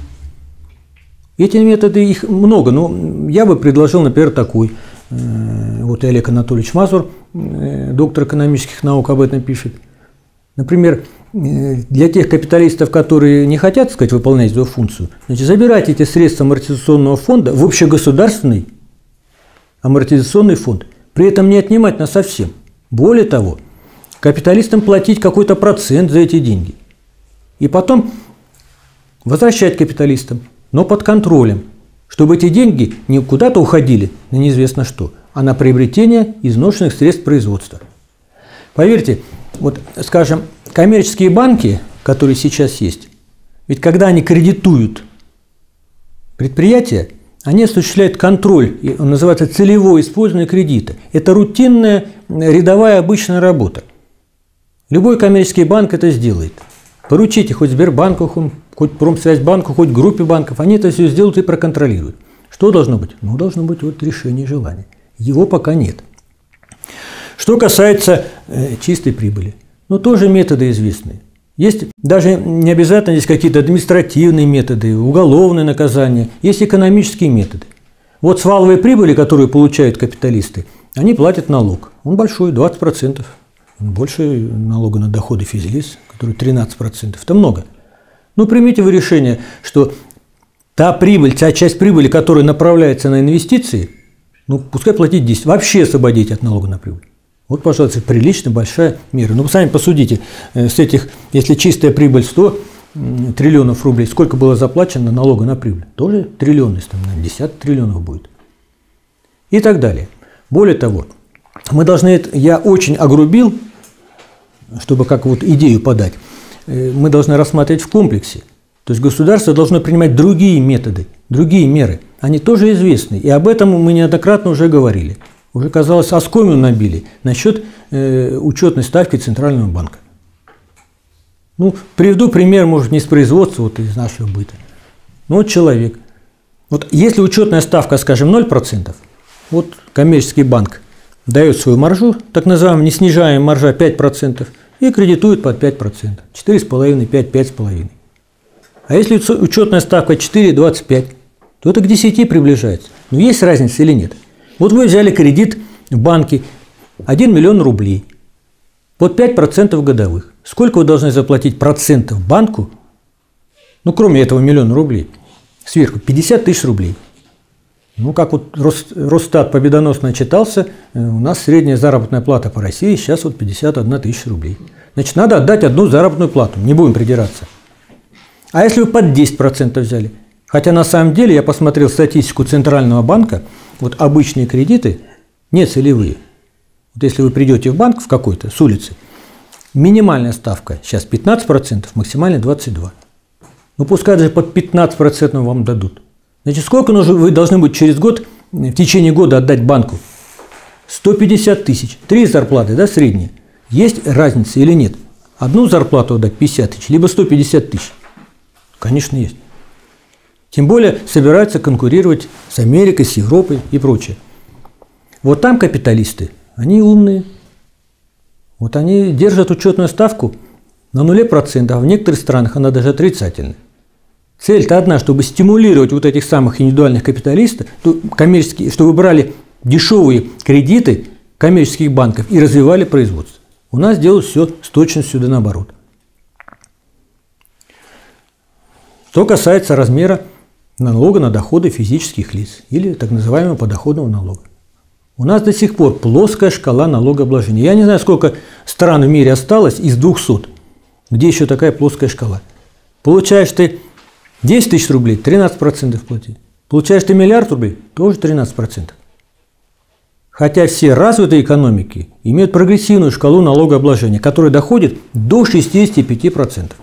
S2: Эти методы, их много, но я бы предложил, например, такой. Вот и Олег Анатольевич Мазур, доктор экономических наук, об этом пишет. Например, для тех капиталистов, которые не хотят, так сказать, выполнять свою функцию, значит, забирать эти средства амортизационного фонда в общегосударственный амортизационный фонд, при этом не отнимать насовсем. Более того, капиталистам платить какой-то процент за эти деньги. И потом возвращать капиталистам, но под контролем, чтобы эти деньги не куда-то уходили на неизвестно что, а на приобретение изношенных средств производства. Поверьте, вот, скажем, коммерческие банки, которые сейчас есть, ведь когда они кредитуют предприятия, они осуществляют контроль, он называется целевое использование кредита. Это рутинная, рядовая, обычная работа. Любой коммерческий банк это сделает. Поручите хоть Сбербанку, хоть Промсвязьбанку, хоть группе банков, они это все сделают и проконтролируют. Что должно быть? Ну, должно быть вот решение желания. Его пока нет. Что касается э, чистой прибыли, ну, тоже методы известны. Есть даже не обязательно здесь какие-то административные методы, уголовные наказания, есть экономические методы. Вот с валовой прибыли, которую получают капиталисты, они платят налог. Он большой, двадцать процентов. Больше налога на доходы физлиц, который тринадцать процентов. Это много. Ну, примите вы решение, что та прибыль, та часть прибыли, которая направляется на инвестиции, ну, пускай платить десять, вообще освободить от налога на прибыль. Вот, пожалуйста, прилично большая мера. Ну, вы сами посудите, с этих, если чистая прибыль сто триллионов рублей, сколько было заплачено налога на прибыль? Тоже триллионы, там, десятки триллионов будет. И так далее. Более того, мы должны, я очень огрубил, чтобы как вот идею подать, мы должны рассматривать в комплексе. То есть государство должно принимать другие методы, другие меры. Они тоже известны. И об этом мы неоднократно уже говорили. Уже, казалось, оскомину набили насчет э, учетной ставки Центрального банка. Ну, приведу пример, может, не с производства, вот из нашего быта. Ну, вот человек Вот если учетная ставка, скажем, ноль процентов, вот коммерческий банк дает свою маржу, так называемую неснижаемая маржа пять процентов, и кредитует под пять процентов. четыре с половиной, пять, пять с половиной. А если учетная ставка четыре двадцать пять, то это к десяти приближается. Но есть разница или нет? Вот вы взяли кредит в банке один миллион рублей под пять процентов годовых. Сколько вы должны заплатить процентов банку, ну, кроме этого миллиона рублей, сверху пятьдесят тысяч рублей. Ну, как вот Росстат победоносно отчитался, у нас средняя заработная плата по России сейчас вот пятьдесят одна тысяча рублей. Значит, надо отдать одну заработную плату, не будем придираться. А если вы под десять процентов взяли? Хотя на самом деле я посмотрел статистику Центрального банка, вот обычные кредиты не целевые. Вот если вы придете в банк в какой-то с улицы, минимальная ставка сейчас пятнадцать процентов, максимальная двадцать два процента. Ну пускай даже под пятнадцать процентов вам дадут. Значит, сколько нужно, вы должны быть через год, в течение года отдать банку? сто пятьдесят тысяч. Три зарплаты, да, средние. Есть разница или нет? Одну зарплату отдать пятьдесят тысяч, либо сто пятьдесят тысяч. Конечно, есть. Тем более собираются конкурировать с Америкой, с Европой и прочее. Вот там капиталисты, они умные. Вот они держат учетную ставку на нуле процентов, а в некоторых странах она даже отрицательная. Цель-то одна, чтобы стимулировать вот этих самых индивидуальных капиталистов, коммерческие, чтобы брали дешевые кредиты коммерческих банков и развивали производство. У нас делают все с точностью да наоборот. Что касается размера налога на доходы физических лиц или так называемого подоходного налога. У нас до сих пор плоская шкала налогообложения. Я не знаю, сколько стран в мире осталось из двухсот, где еще такая плоская шкала. Получаешь ты десять тысяч рублей, тринадцать процентов плати. Получаешь ты миллиард рублей, тоже тринадцать процентов. Хотя все развитые экономики имеют прогрессивную шкалу налогообложения, которая доходит до шестидесяти пяти процентов.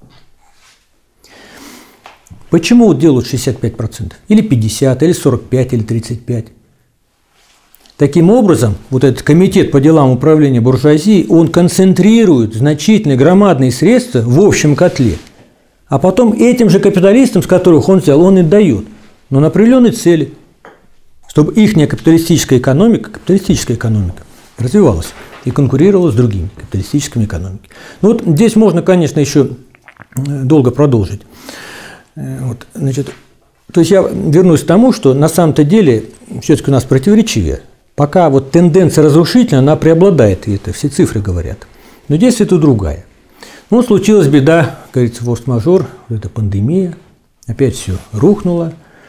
S2: Почему делают шестьдесят пять процентов? Или пятьдесят, или сорок пять, или тридцать пять? Таким образом, вот этот комитет по делам управления буржуазией, он концентрирует значительные громадные средства в общем котле. А потом этим же капиталистам, с которых он взял, он и дает. Но на определенные цели. Чтобы их капиталистическая экономика, капиталистическая экономика развивалась и конкурировала с другими капиталистическими экономиками. Ну вот здесь можно, конечно, еще долго продолжить. Вот, значит, то есть я вернусь к тому, что на самом-то деле все-таки у нас противоречивее. Пока вот тенденция разрушительная, она преобладает, и это все цифры говорят. Но действие это другая. Ну, случилась беда, как говорится, форс-мажор, вот эта пандемия, опять все рухнуло.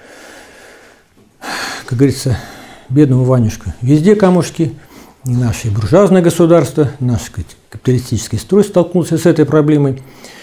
S2: Как говорится, бедному Ванюшка везде камушки, и наше буржуазное государство, наш капиталистический строй столкнулся с этой проблемой.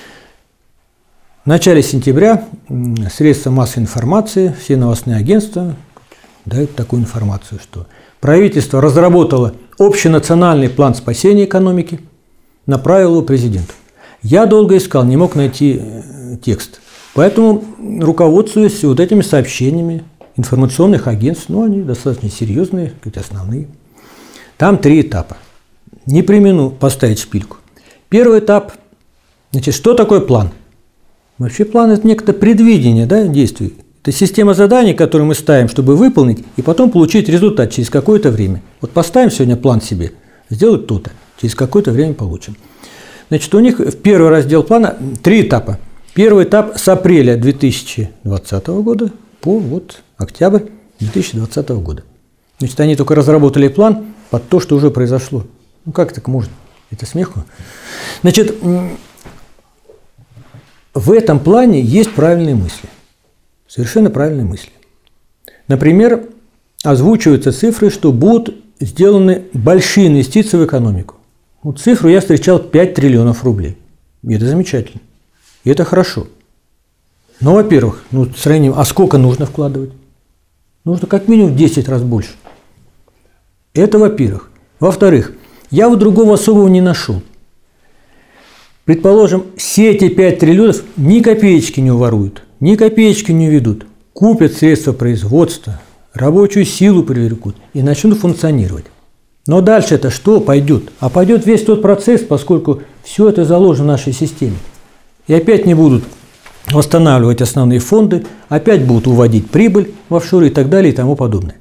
S2: В начале сентября средства массовой информации, все новостные агентства дают такую информацию, что правительство разработало общенациональный план спасения экономики, направило его президенту. Я долго искал, не мог найти текст, поэтому руководствуюсь вот этими сообщениями информационных агентств, ну, они достаточно серьезные, основные. Там три этапа. Не премину поставить шпильку. Первый этап, значит, что такое план? Вообще план – это некое предвидение, да, действий. Это система заданий, которую мы ставим, чтобы выполнить, и потом получить результат через какое-то время. Вот поставим сегодня план себе, сделать то-то, через какое-то время получим. Значит, у них в первый раздел плана три этапа. Первый этап с апреля две тысячи двадцатого года по вот октябрь две тысячи двадцатого года. Значит, они только разработали план под то, что уже произошло. Ну, как так можно? Это смеху. Значит, в этом плане есть правильные мысли. Совершенно правильные мысли. Например, озвучиваются цифры, что будут сделаны большие инвестиции в экономику. Вот цифру я встречал пять триллионов рублей. И это замечательно. И это хорошо. Но, во-первых, ну, сравним, а сколько нужно вкладывать? Нужно как минимум в десять раз больше. Это во-первых. Во-вторых, я вот другого особого не нашел. Предположим, все эти пять триллионов ни копеечки не уворуют, ни копеечки не уведут. Купят средства производства, рабочую силу привлекут и начнут функционировать. Но дальше это что пойдет? А пойдет весь тот процесс, поскольку все это заложено в нашей системе. И опять не будут восстанавливать основные фонды, опять будут уводить прибыль в офшоры и так далее и тому подобное.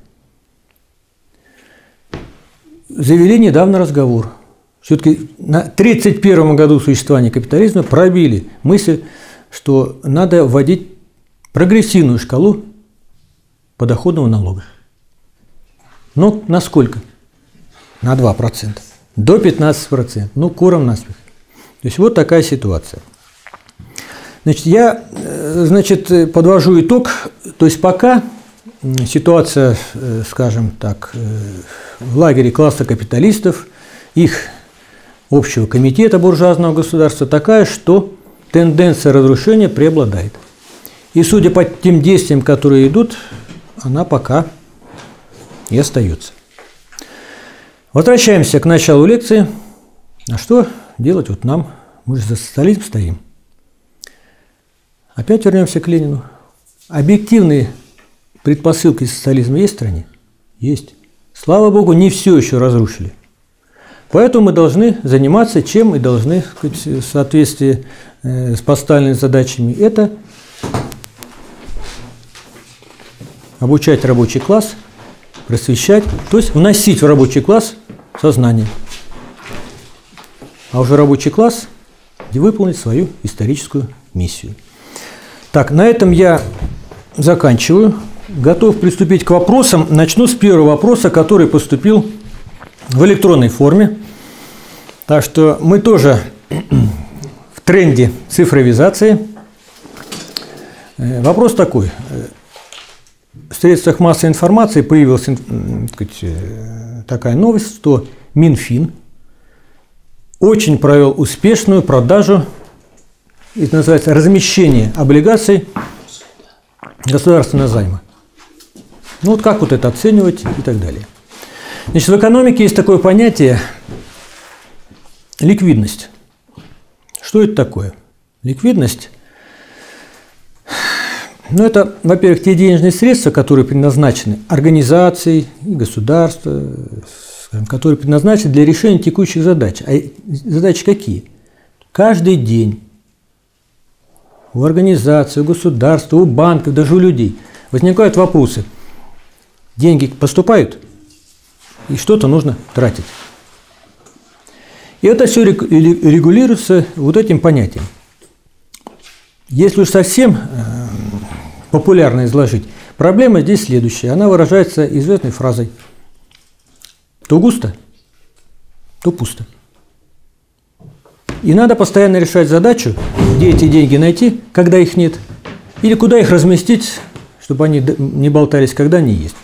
S2: Завели недавно разговор. Все-таки на тридцать первом году существования капитализма пробили мысль, что надо вводить прогрессивную шкалу подоходного налога. Но на сколько? На два процента. До пятнадцати процентов. Ну, куром наспех. То есть вот такая ситуация. Значит, я, значит, подвожу итог. То есть пока ситуация, скажем так, в лагере класса капиталистов, их общего комитета буржуазного государства такая, что тенденция разрушения преобладает. И судя по тем действиям, которые идут, она пока и остается. Возвращаемся к началу лекции. А что делать вот нам? Мы же за социализм стоим. Опять вернемся к Ленину. Объективные предпосылки социализма есть в стране? Есть. Слава Богу, не все еще разрушили. Поэтому мы должны заниматься чем и должны, так сказать, в соответствии с поставленными задачами. Это обучать рабочий класс, просвещать, то есть вносить в рабочий класс сознание. А уже рабочий класс выполнить свою историческую миссию. Так, на этом я заканчиваю. Готов приступить к вопросам. Начну с первого вопроса, который поступил в электронной форме. Так что мы тоже в тренде цифровизации. Вопрос такой. В средствах массовой информации появилась, так сказать, такая новость, что Минфин очень провел успешную продажу, это называется размещение облигаций государственного займа. Ну вот как вот это оценивать и так далее. Значит, в экономике есть такое понятие ликвидность. Что это такое? Ликвидность, ну это, во-первых, те денежные средства, которые предназначены организацией и государству, которые предназначены для решения текущих задач. А задачи какие? Каждый день у организации, у государства, у банков, даже у людей возникают вопросы. Деньги поступают, и что-то нужно тратить. И это все регулируется вот этим понятием. Если уж совсем популярно изложить, проблема здесь следующая. Она выражается известной фразой: то густо, то пусто. И надо постоянно решать задачу, где эти деньги найти, когда их нет, или куда их разместить, чтобы они не болтались, когда они есть.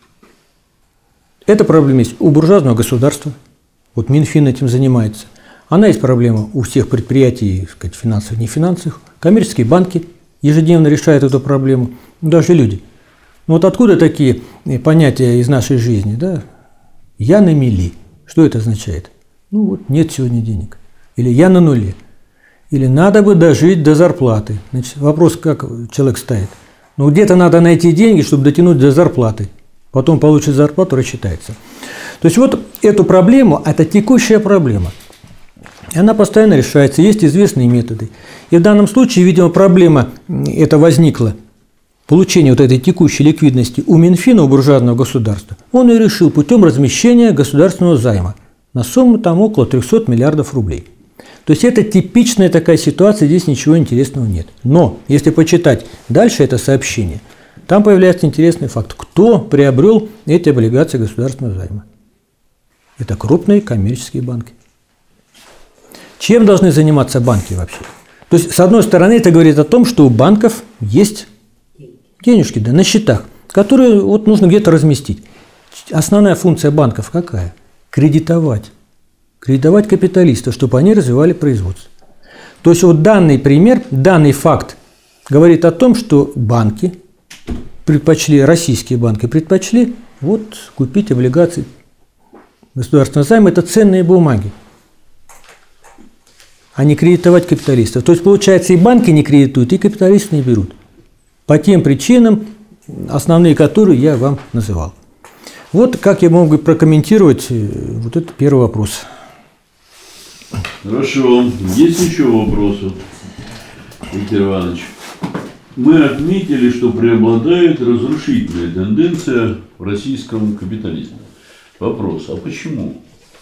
S2: Эта проблема есть у буржуазного государства. Вот Минфин этим занимается. Она есть проблема у всех предприятий, так сказать, финансовых, не финансовых. Коммерческие банки ежедневно решают эту проблему, даже люди. Ну вот откуда такие понятия из нашей жизни? Да? Я на мели. Что это означает? Ну вот нет сегодня денег. Или я на нуле. Или надо бы дожить до зарплаты. Значит, вопрос, как человек ставит. Ну где-то надо найти деньги, чтобы дотянуть до зарплаты. Потом получит зарплату, рассчитается. То есть вот эту проблему, это текущая проблема. И она постоянно решается, есть известные методы. И в данном случае, видимо, проблема эта возникла, получение вот этой текущей ликвидности у Минфина, у буржуазного государства. Он и решил путем размещения государственного займа на сумму там около трёхсот миллиардов рублей. То есть это типичная такая ситуация, здесь ничего интересного нет. Но если почитать дальше это сообщение, там появляется интересный факт. Кто приобрел эти облигации государственного займа? Это крупные коммерческие банки. Чем должны заниматься банки вообще? То есть, с одной стороны, это говорит о том, что у банков есть денежки, да, на счетах, которые вот нужно где-то разместить. Основная функция банков какая? Кредитовать. Кредитовать капиталистов, чтобы они развивали производство. То есть, вот данный пример, данный факт говорит о том, что банки предпочли, российские банки предпочли вот купить облигации государственного займа, это ценные бумаги, а не кредитовать капиталистов. То есть, получается, и банки не кредитуют, и капиталисты не берут. По тем причинам, основные которые я вам называл. Вот как я мог бы прокомментировать вот этот первый вопрос.
S1: Хорошо. Есть еще вопросы, Виктор Иванович? мы отметили, что преобладает разрушительная тенденция в российском капитализме. Вопрос, а почему?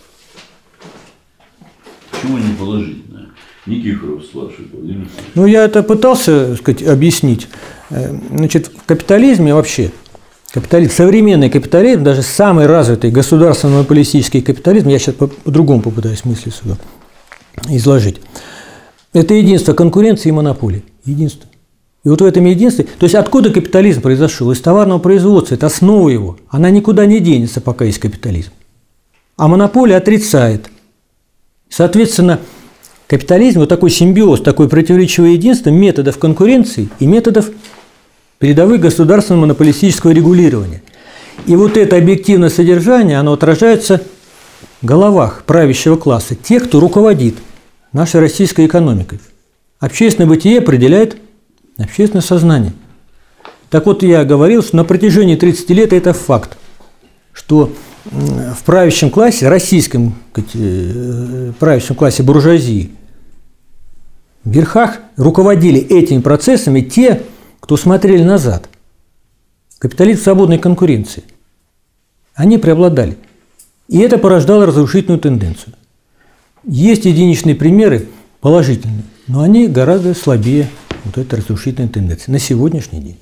S1: Почему не положительная? Никифоров спрашивает.
S2: Ну, я это пытался, так сказать, объяснить. Значит, в капитализме вообще, капитализм, современный капитализм, даже самый развитый государственно-монополистический капитализм, я сейчас по-другому попытаюсь мысли сюда изложить, это единство конкуренции и монополии. Единство. И вот в этом единстве, то есть откуда капитализм произошел? Из товарного производства, это основа его. Она никуда не денется, пока есть капитализм. А монополия отрицает. Соответственно, капитализм, вот такой симбиоз, такое противоречивое единство методов конкуренции и методов передовых государственно-монополистического регулирования. И вот это объективное содержание, оно отражается в головах правящего класса, тех, кто руководит нашей российской экономикой. Общественное бытие определяет общественное сознание. Так вот, я говорил, что на протяжении тридцати лет это факт, что в правящем классе, российском правящем классе буржуазии, в верхах руководили этими процессами те, кто смотрели назад. Капитализм свободной конкуренции. Они преобладали. И это порождало разрушительную тенденцию. Есть единичные примеры положительные, но они гораздо слабее вот этой разрушительной тенденции на сегодняшний день.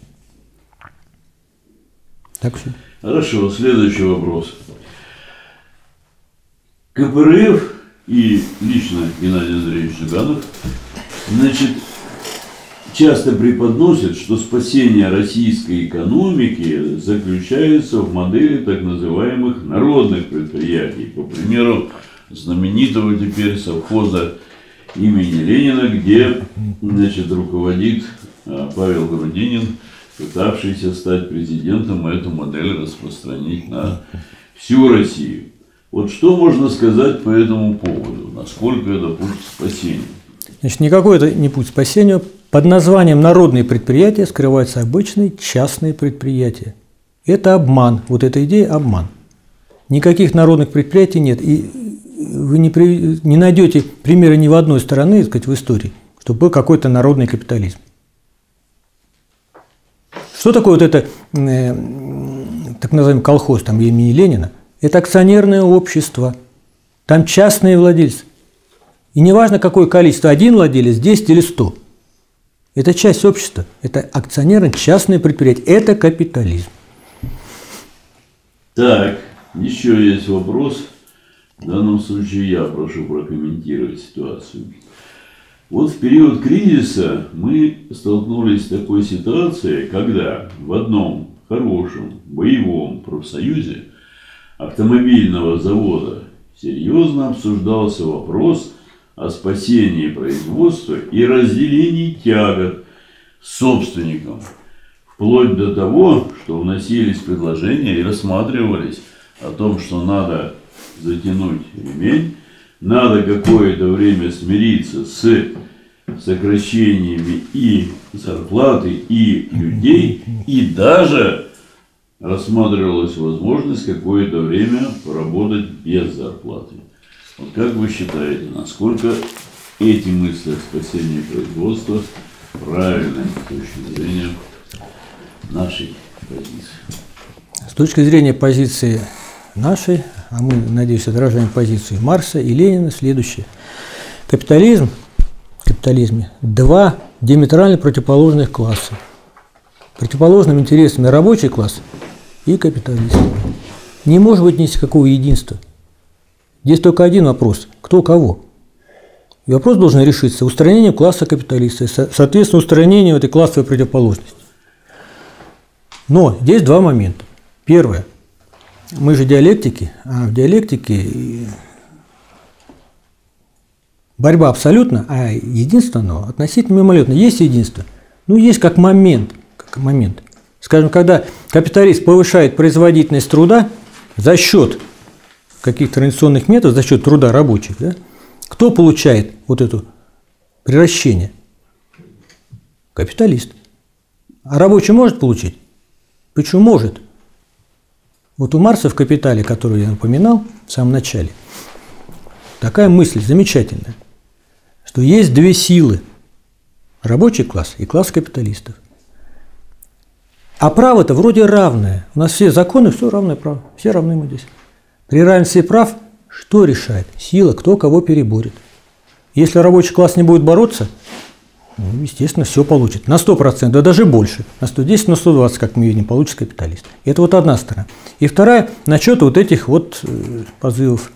S2: Так все.
S1: Хорошо, следующий вопрос. КПРФ и лично Геннадий Андреевич Зюганов, значит, часто преподносят, что спасение российской экономики заключается в модели так называемых народных предприятий. По примеру знаменитого теперь совхоза имени Ленина, где, значит, руководит Павел Грудинин, пытавшийся стать президентом, и эту модель распространить на всю Россию. Вот что можно сказать по этому поводу? Насколько это путь к спасению?
S2: Значит, никакой это не путь к спасению. Под названием «народные предприятия» скрываются обычные частные предприятия. Это обман. Вот эта идея – обман. Никаких народных предприятий нет. И вы не, при, не найдете примера ни в одной страны, так сказать, в истории, чтобы был какой-то народный капитализм. Что такое вот это, э, так называемый колхоз там, имени Ленина? Это акционерное общество. Там частные владельцы. И неважно, какое количество, один владелец, десять или сто. Это часть общества. Это акционерное частное предприятие. Это капитализм.
S1: Так, еще есть вопрос. В данном случае я прошу прокомментировать ситуацию. Вот в период кризиса мы столкнулись с такой ситуацией, когда в одном хорошем боевом профсоюзе автомобильного завода серьезно обсуждался вопрос о спасении производства и разделении тягот с собственником, вплоть до того, что вносились предложения и рассматривались о том, что надо затянуть ремень, надо какое-то время смириться с сокращениями и зарплаты, и людей, и даже рассматривалась возможность какое-то время поработать без зарплаты. Вот как вы считаете, насколько эти мысли о спасении производства правильны с точки зрения нашей позиции?
S2: С точки зрения позиции нашей, а мы, надеюсь, отражаем позицию Маркса и Ленина, следующее. Капитализм, в капитализме два диаметрально противоположных класса. Противоположным интересам рабочий класс и капиталист. Не может быть никакого единства. Здесь только один вопрос – кто кого? И вопрос должен решиться устранением класса капиталиста, соответственно, устранением этой классовой противоположности. Но здесь два момента. Первое. Мы же диалектики, а в диалектике борьба абсолютно, а единство оно относительно мимолетно. Есть единство, ну есть как момент, как момент. Скажем, когда капиталист повышает производительность труда за счет каких-то традиционных методов, за счет труда рабочих, да, кто получает вот это превращение? Капиталист. А рабочий может получить? Почему может? Вот у Маркса в «Капитале», который я упоминал в самом начале, такая мысль замечательная, что есть две силы – рабочий класс и класс капиталистов. А право-то вроде равное. У нас все законы, все равное право. Все равны мы здесь. При равенстве прав что решает? Сила, кто кого переборет. Если рабочий класс не будет бороться, ну, естественно, все получит. На сто процентов, да даже больше. На сто десять, на сто двадцать, как мы видим, получит капиталист. И это вот одна сторона. И вторая, насчет вот этих вот э, позывов.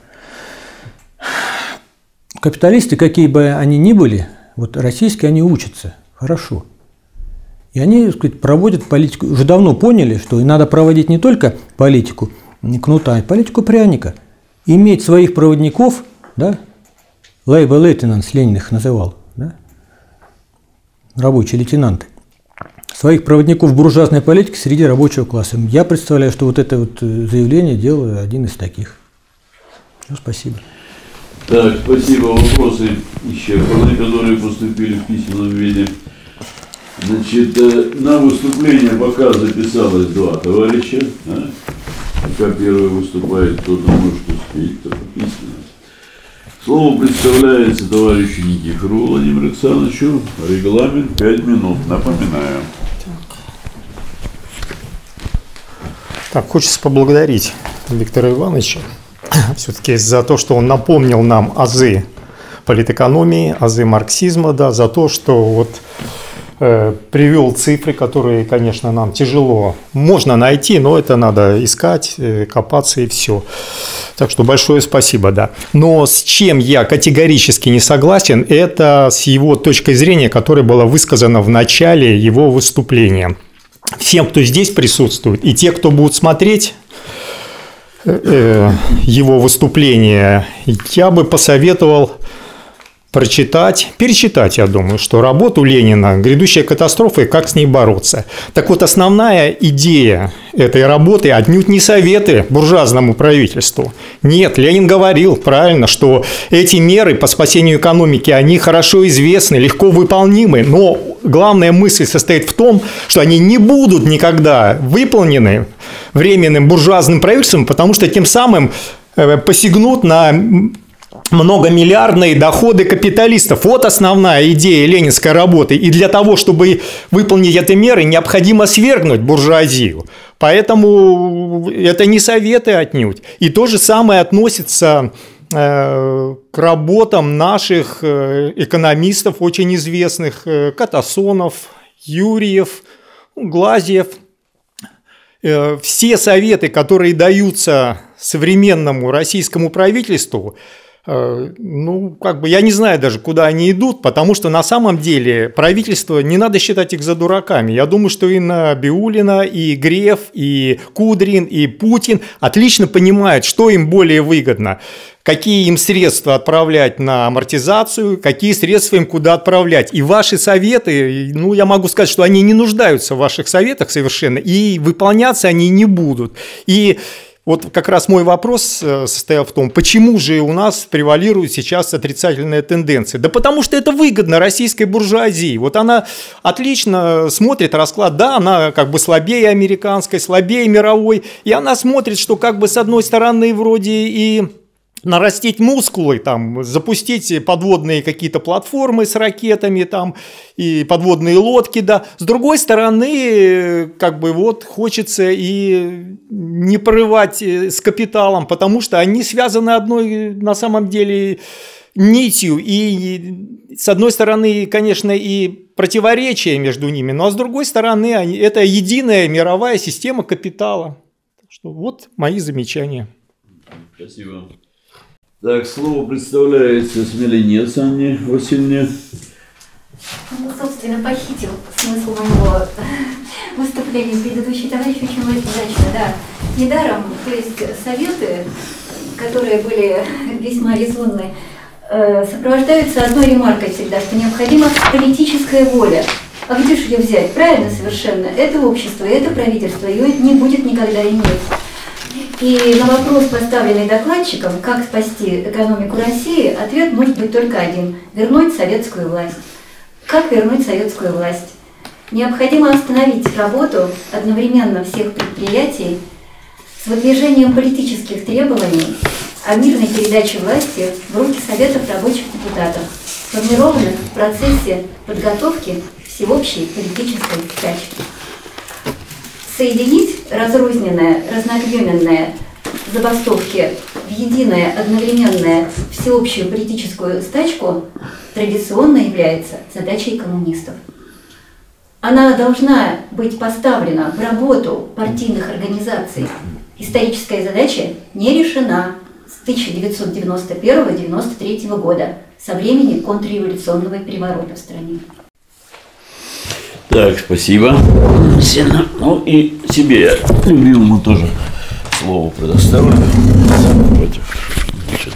S2: Капиталисты, какие бы они ни были, вот российские, они учатся хорошо. И они, так сказать, проводят политику. Уже давно поняли, что и надо проводить не только политику кнута, а политику пряника. Иметь своих проводников, да, лейбл лейтенант Ленин их называл, да, рабочие лейтенанты, своих проводников буржуазной политики среди рабочего класса. Я представляю, что вот это вот заявление делаю один из таких. Ну, спасибо.
S1: Так, спасибо. Вопросы исчерпаны, которые поступили в письменном виде. Значит, на выступление пока записалось два товарища. Да? Пока первый выступает, кто думает, что успеет, то письменно. Слово представляется товарищу Никифорову Владимиру Александровичу. Регламент пять минут, напоминаю.
S3: Так, хочется поблагодарить Виктора Ивановича все-таки за то, что он напомнил нам азы политэкономии, азы марксизма, да, за то, что вот э, привел цифры, которые, конечно, нам тяжело можно найти, но это надо искать, э, копаться и все. Так что большое спасибо, да. Но с чем я категорически не согласен, это с его точкой зрения, которая была высказана в начале его выступления. Всем, кто здесь присутствует, и те, кто будут смотреть его выступление, я бы посоветовал прочитать, перечитать, я думаю, что работу Ленина «Грядущая катастрофа и как с ней бороться». Так вот, основная идея этой работы отнюдь не советы буржуазному правительству. Нет, Ленин говорил правильно, что эти меры по спасению экономики, они хорошо известны, легко выполнимы, но главная мысль состоит в том, что они не будут никогда выполнены временным буржуазным правительством, потому что тем самым посягнут на многомиллиардные доходы капиталистов. Вот основная идея ленинской работы. И для того, чтобы выполнить эти меры, необходимо свергнуть буржуазию. Поэтому это не советы отнюдь. И то же самое относится э, к работам наших э, экономистов, очень известных, э, Катасонов, Юрьев, Глазьев. Э, все советы, которые даются современному российскому правительству, ну, как бы я не знаю даже, куда они идут, потому что на самом деле правительство, не надо считать их за дураками. Я думаю, что и Набиуллина, и Греф, и Кудрин, и Путин отлично понимают, что им более выгодно, какие им средства отправлять на амортизацию, какие средства им куда отправлять. И ваши советы, ну, я могу сказать, что они не нуждаются в ваших советах совершенно, и выполняться они не будут. И вот как раз мой вопрос состоял в том, почему же у нас превалирует сейчас отрицательная тенденция? Да потому что это выгодно российской буржуазии. Вот она отлично смотрит расклад, да, она как бы слабее американской, слабее мировой, и она смотрит, что как бы с одной стороны вроде и нарастить мускулы, там, запустить подводные какие-то платформы с ракетами там, и подводные лодки, да. С другой стороны, как бы вот хочется и не порывать с капиталом, потому что они связаны одной на самом деле нитью, и с одной стороны, конечно, и противоречия между ними, но с другой стороны, это единая мировая система капитала. Так что вот мои замечания.
S1: Спасибо. Так, слово представляется Смоленец Анне Васильевне.
S4: Ну, собственно, похитил смысл моего выступления предыдущий товарищ очень удачно, да. Недаром, то есть советы, которые были весьма резонны, сопровождаются одной ремаркой всегда, что необходима политическая воля. А где же ее взять? Правильно совершенно. Это общество, это правительство, ее не будет никогда иметь. И на вопрос, поставленный докладчиком, как спасти экономику России, ответ может быть только один – вернуть советскую власть. Как вернуть советскую власть? Необходимо остановить работу одновременно всех предприятий с выдвижением политических требований о мирной передаче власти в руки Советов рабочих депутатов, сформированных в процессе подготовки всеобщей политической стачки. соединить разрозненное, разноплеменное забастовки в единое одновременное всеобщую политическую стачку традиционно является задачей коммунистов. Она должна быть поставлена в работу партийных организаций. Историческая задача не решена с тысяча девятьсот девяносто первого — девяносто третьего года, со времени контрреволюционного переворота в стране.
S1: Так, спасибо. Сильно. Ну и тебе, я любимому, тоже слово предоставлю. Значит,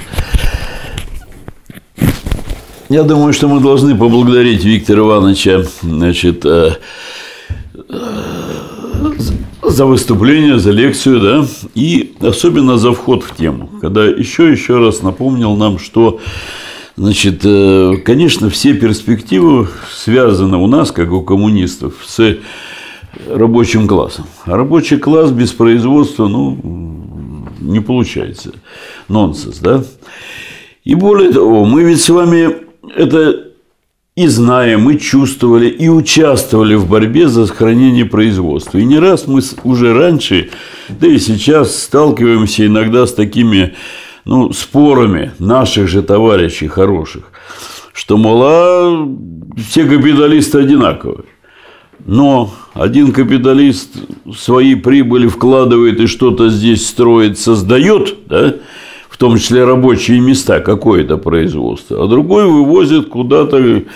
S1: я думаю, что мы должны поблагодарить Виктора Ивановича, значит, э, э, за выступление, за лекцию, да, и особенно за вход в тему, когда еще еще раз напомнил нам, что, значит, э, конечно, все перспективы связаны у нас, как у коммунистов, с рабочим классом. А рабочий класс без производства, ну, не получается. Нонсенс, да? И более того, мы ведь с вами это и знаем, и чувствовали, и участвовали в борьбе за сохранение производства. И не раз мы уже раньше, да и сейчас сталкиваемся иногда с такими, ну, спорами наших же товарищей хороших, что, мол, а все капиталисты одинаковые. Но один капиталист свои прибыли вкладывает и что-то здесь строит, создает, да, в том числе рабочие места, какое-то производство, а другой вывозит куда-то,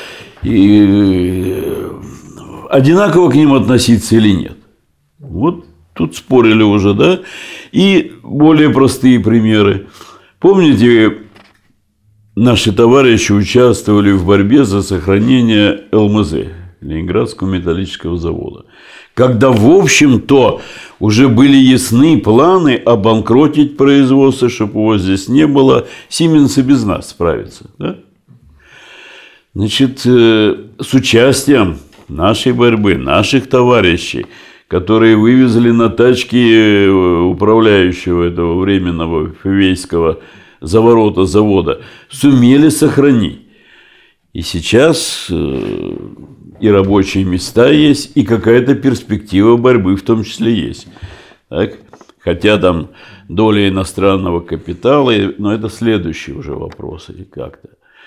S1: и одинаково к ним относиться или нет. Вот тут спорили уже, да. И более простые примеры. Помните, наши товарищи участвовали в борьбе за сохранение эл эм зэ, Ленинградского металлического завода, когда, в общем-то, уже были ясны планы обанкротить производство, чтобы его здесь не было. Сименс и без нас справится. Да? Значит, с участием нашей борьбы, наших товарищей, которые вывезли на тачке управляющего этого временного фивейского заворота завода, сумели сохранить. И сейчас и рабочие места есть, и какая-то перспектива борьбы в том числе есть. Так? Хотя там доля иностранного капитала, но это следующий уже вопрос или как-то.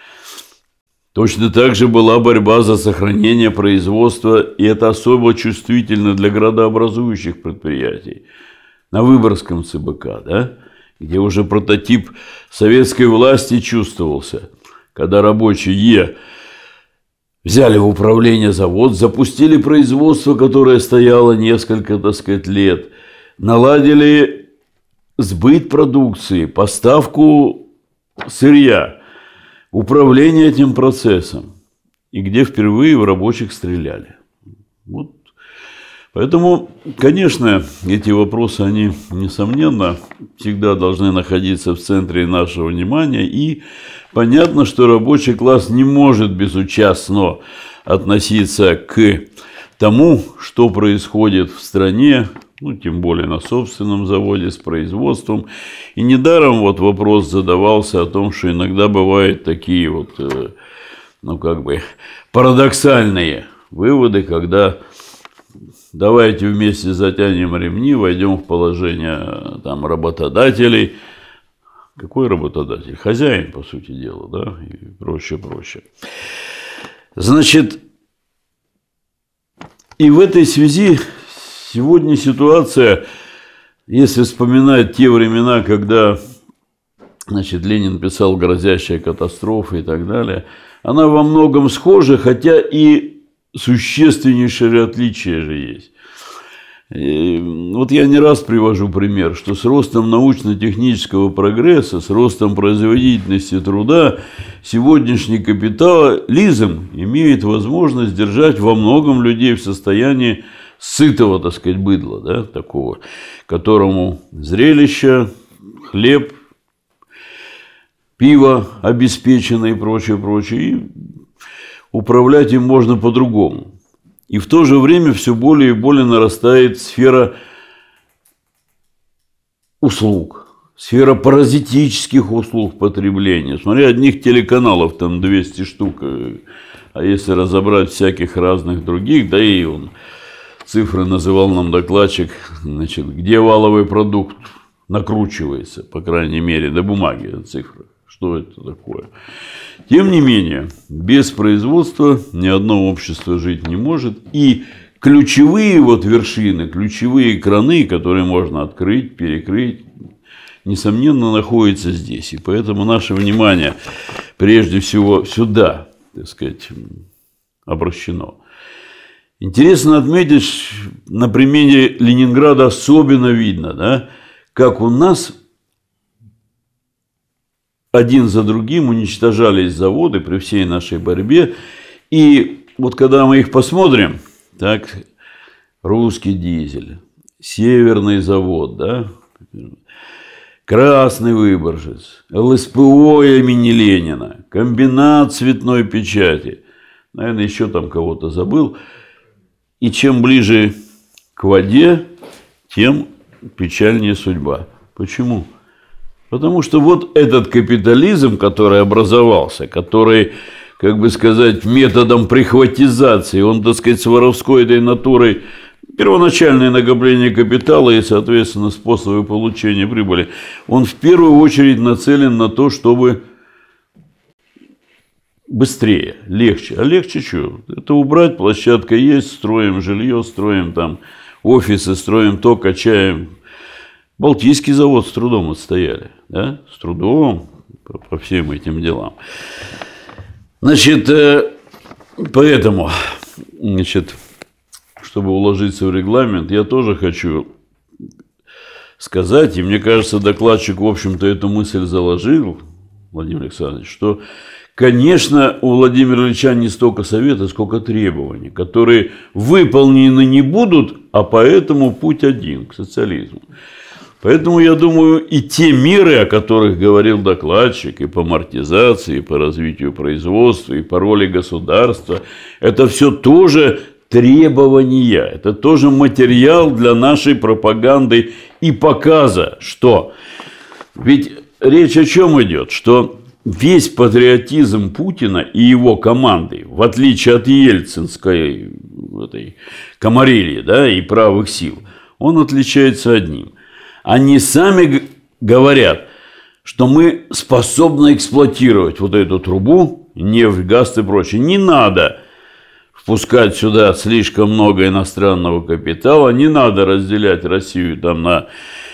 S1: Точно так же была борьба за сохранение производства, и это особо чувствительно для градообразующих предприятий. На Выборгском цэ бэ ка, да? Где уже прототип советской власти чувствовался, когда рабочие взяли в управление завод, запустили производство, которое стояло несколько, так сказать, лет, наладили сбыт продукции, поставку сырья, управление этим процессом, и где впервые в рабочих стреляли. Вот. Поэтому, конечно, эти вопросы, они, несомненно, всегда должны находиться в центре нашего внимания, и понятно, что рабочий класс не может безучастно относиться к тому, что происходит в стране, ну, тем более на собственном заводе с производством. И недаром вот вопрос задавался о том, что иногда бывают такие вот, ну, как бы, парадоксальные выводы, когда давайте вместе затянем ремни, войдем в положение там работодателей. Какой работодатель? Хозяин, по сути дела, да, и проще, проще. Значит, и в этой связи сегодня ситуация, если вспоминать те времена, когда, значит, Ленин писал «Грозящая катастрофа» и так далее, она во многом схожа, хотя и существеннейшие отличия же есть. И вот я не раз привожу пример, что с ростом научно-технического прогресса, с ростом производительности труда, сегодняшний капитализм имеет возможность держать во многом людей в состоянии сытого, так сказать, быдла, да, такого, которому зрелище, хлеб, пиво обеспечено и прочее, прочее, и управлять им можно по-другому. И в то же время все более и более нарастает сфера услуг, сфера паразитических услуг потребления. Смотри, одних телеканалов там двести штук, а если разобрать всяких разных других, да и он цифры называл нам докладчик, значит, где валовый продукт накручивается, по крайней мере, до бумаги цифры. Что это такое? Тем не менее, без производства ни одно общество жить не может. И ключевые вот вершины, ключевые краны, которые можно открыть, перекрыть, несомненно, находятся здесь. И поэтому наше внимание прежде всего сюда, так сказать, обращено. Интересно отметить, на примере Ленинграда особенно видно, да, как у нас один за другим уничтожались заводы при всей нашей борьбе. И вот когда мы их посмотрим, так, русский дизель, Северный завод, да, Красный Выборжец, ЛСПО имени Ленина, комбинат цветной печати, наверное, еще там кого-то забыл. И чем ближе к воде, тем печальнее судьба. Почему? Потому что вот этот капитализм, который образовался, который, как бы сказать, методом прихватизации, он, так сказать, с воровской этой натурой, первоначальное накопление капитала и, соответственно, способы получения прибыли, он в первую очередь нацелен на то, чтобы быстрее, легче. А легче что? Это убрать, площадка есть, строим жилье, строим там офисы, строим то, качаем. Балтийский завод с трудом отстояли, да? С трудом по, по всем этим делам. Значит, поэтому, значит, чтобы уложиться в регламент, я тоже хочу сказать, и мне кажется, докладчик, в общем-то, эту мысль заложил, Владимир Александрович, что, конечно, у Владимира Ильича не столько совета, сколько требований, которые выполнены не будут, а поэтому путь один к социализму. Поэтому, я думаю, и те меры, о которых говорил докладчик, и по амортизации, и по развитию производства, и по роли государства, это все тоже требования, это тоже материал для нашей пропаганды и показа, что ведь речь о чем идет, что весь патриотизм Путина и его команды, в отличие от ельцинской этой комарильи, да, и правых сил, он отличается одним. Они сами говорят, что мы способны эксплуатировать вот эту трубу, нефть, газ и прочее. Не надо впускать сюда слишком много иностранного капитала, не надо разделять Россию там на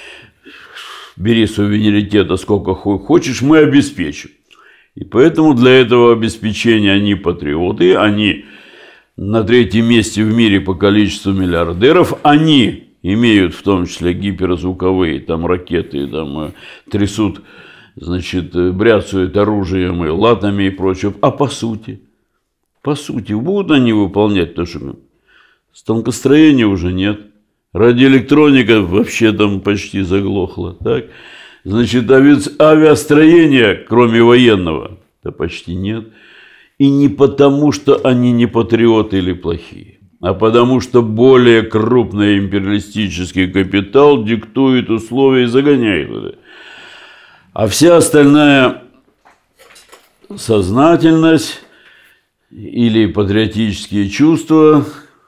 S1: бери суверенитета сколько хочешь, мы обеспечим. И поэтому для этого обеспечения они патриоты, они на третьем месте в мире по количеству миллиардеров, они имеют в том числе гиперзвуковые там ракеты, там трясут, значит, бряцают оружием и латами и прочее. А по сути, по сути, будут они выполнять то, что станкостроения уже нет. Радиоэлектроника вообще там почти заглохла. Так? Значит, авиастроения, кроме военного, да почти нет. И не потому, что они не патриоты или плохие, а потому что более крупный империалистический капитал диктует условия и загоняет это. А вся остальная сознательность или патриотические чувства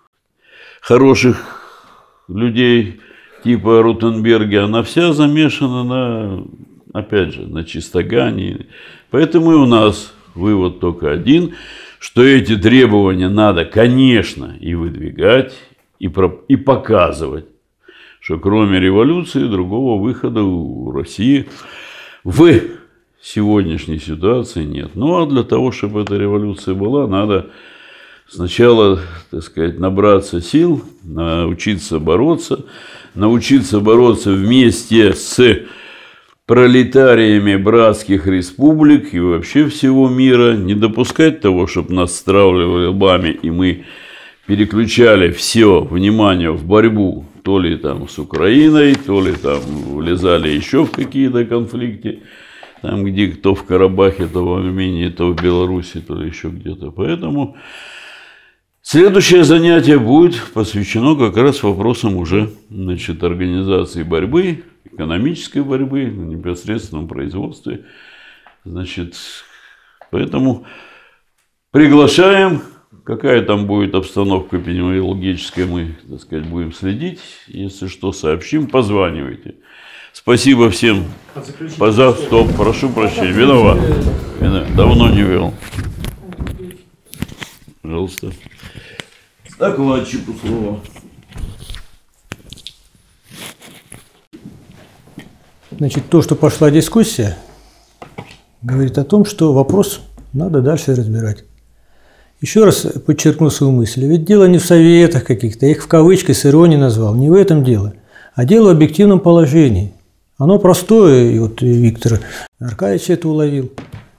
S1: хороших людей типа Ротенберга, она вся замешана на, опять же, на чистогании. Поэтому и у нас вывод только один, что эти требования надо, конечно, и выдвигать, и, про, и показывать, что кроме революции другого выхода у России в сегодняшней ситуации нет. Ну, а для того, чтобы эта революция была, надо сначала, так сказать, набраться сил, научиться бороться, научиться бороться вместе с пролетариями братских республик и вообще всего мира, не допускать того, чтобы нас стравливали лбами, и мы переключали все внимание в борьбу, то ли там с Украиной, то ли там влезали еще в какие-то конфликты, там где то в Карабахе, то в Армении, то в Беларуси, то ли еще где-то. Поэтому следующее занятие будет посвящено как раз вопросам уже, значит, организации борьбы, экономической борьбы, на непосредственном производстве. Значит, поэтому приглашаем Какая там будет обстановка эпидемиологическая, мы, так сказать, будем следить. Если что, сообщим, позванивайте. Спасибо всем. Позав, стоп, прошу прощения. Виноват. Давно не вел. Пожалуйста. Докладчику слово.
S2: Значит, то, что пошла дискуссия, говорит о том, что вопрос надо дальше разбирать. Еще раз подчеркну свою мысль. Ведь дело не в советах каких-то, я их в кавычках с иронией назвал. Не в этом дело, а дело в объективном положении. Оно простое, и вот Виктор Аркадьевич это уловил.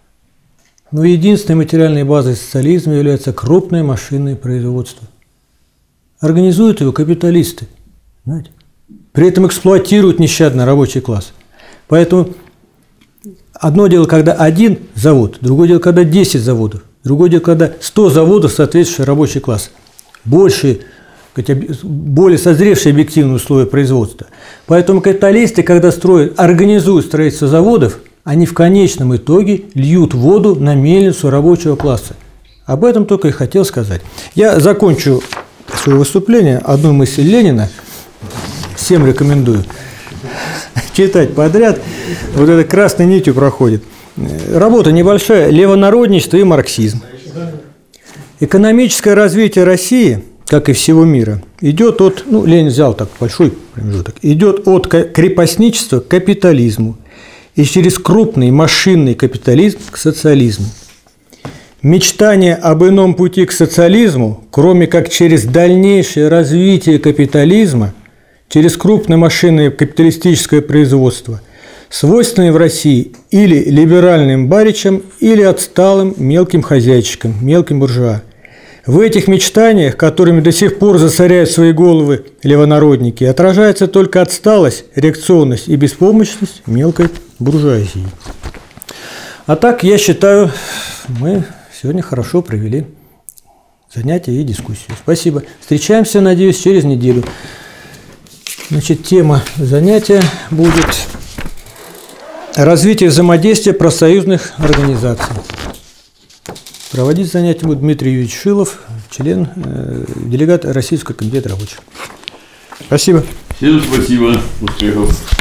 S2: Но единственной материальной базой социализма является крупное машинное производство. Организуют его капиталисты, понимаете? При этом эксплуатируют нещадно рабочий класс. Поэтому одно дело, когда один завод, другое дело, когда десять заводов, другое дело, когда сто заводов, соответствующий рабочий класс. Больше, более созревшие объективные условия производства. Поэтому капиталисты, когда строят, организуют строительство заводов, они в конечном итоге льют воду на мельницу рабочего класса. Об этом только и хотел сказать. Я закончу свое выступление одной мыслью Ленина. Всем рекомендую читать подряд. Вот это красной нитью проходит. Работа небольшая. Левонародничество и марксизм. Экономическое развитие России, как и всего мира, идет от, ну, Ленин взял так большой промежуток, идет от крепостничества к капитализму и через крупный машинный капитализм к социализму. Мечтание об ином пути к социализму, кроме как через дальнейшее развитие капитализма, через крупное машинное капиталистическое производство, свойственное в России или либеральным баричам, или отсталым мелким хозяйчикам, мелким буржуа. В этих мечтаниях, которыми до сих пор засоряют свои головы левонародники, отражается только отсталость, реакционность и беспомощность мелкой буржуазии. А так, я считаю, мы сегодня хорошо провели занятия и дискуссию. Спасибо. Встречаемся, надеюсь, через неделю. Значит, тема занятия будет развитие взаимодействия профсоюзных организаций. Проводить занятия будет Дмитрий Юрьевич Шилов, член, э, делегат Российского комитета рабочих. Спасибо.
S1: Всем спасибо. Успехов.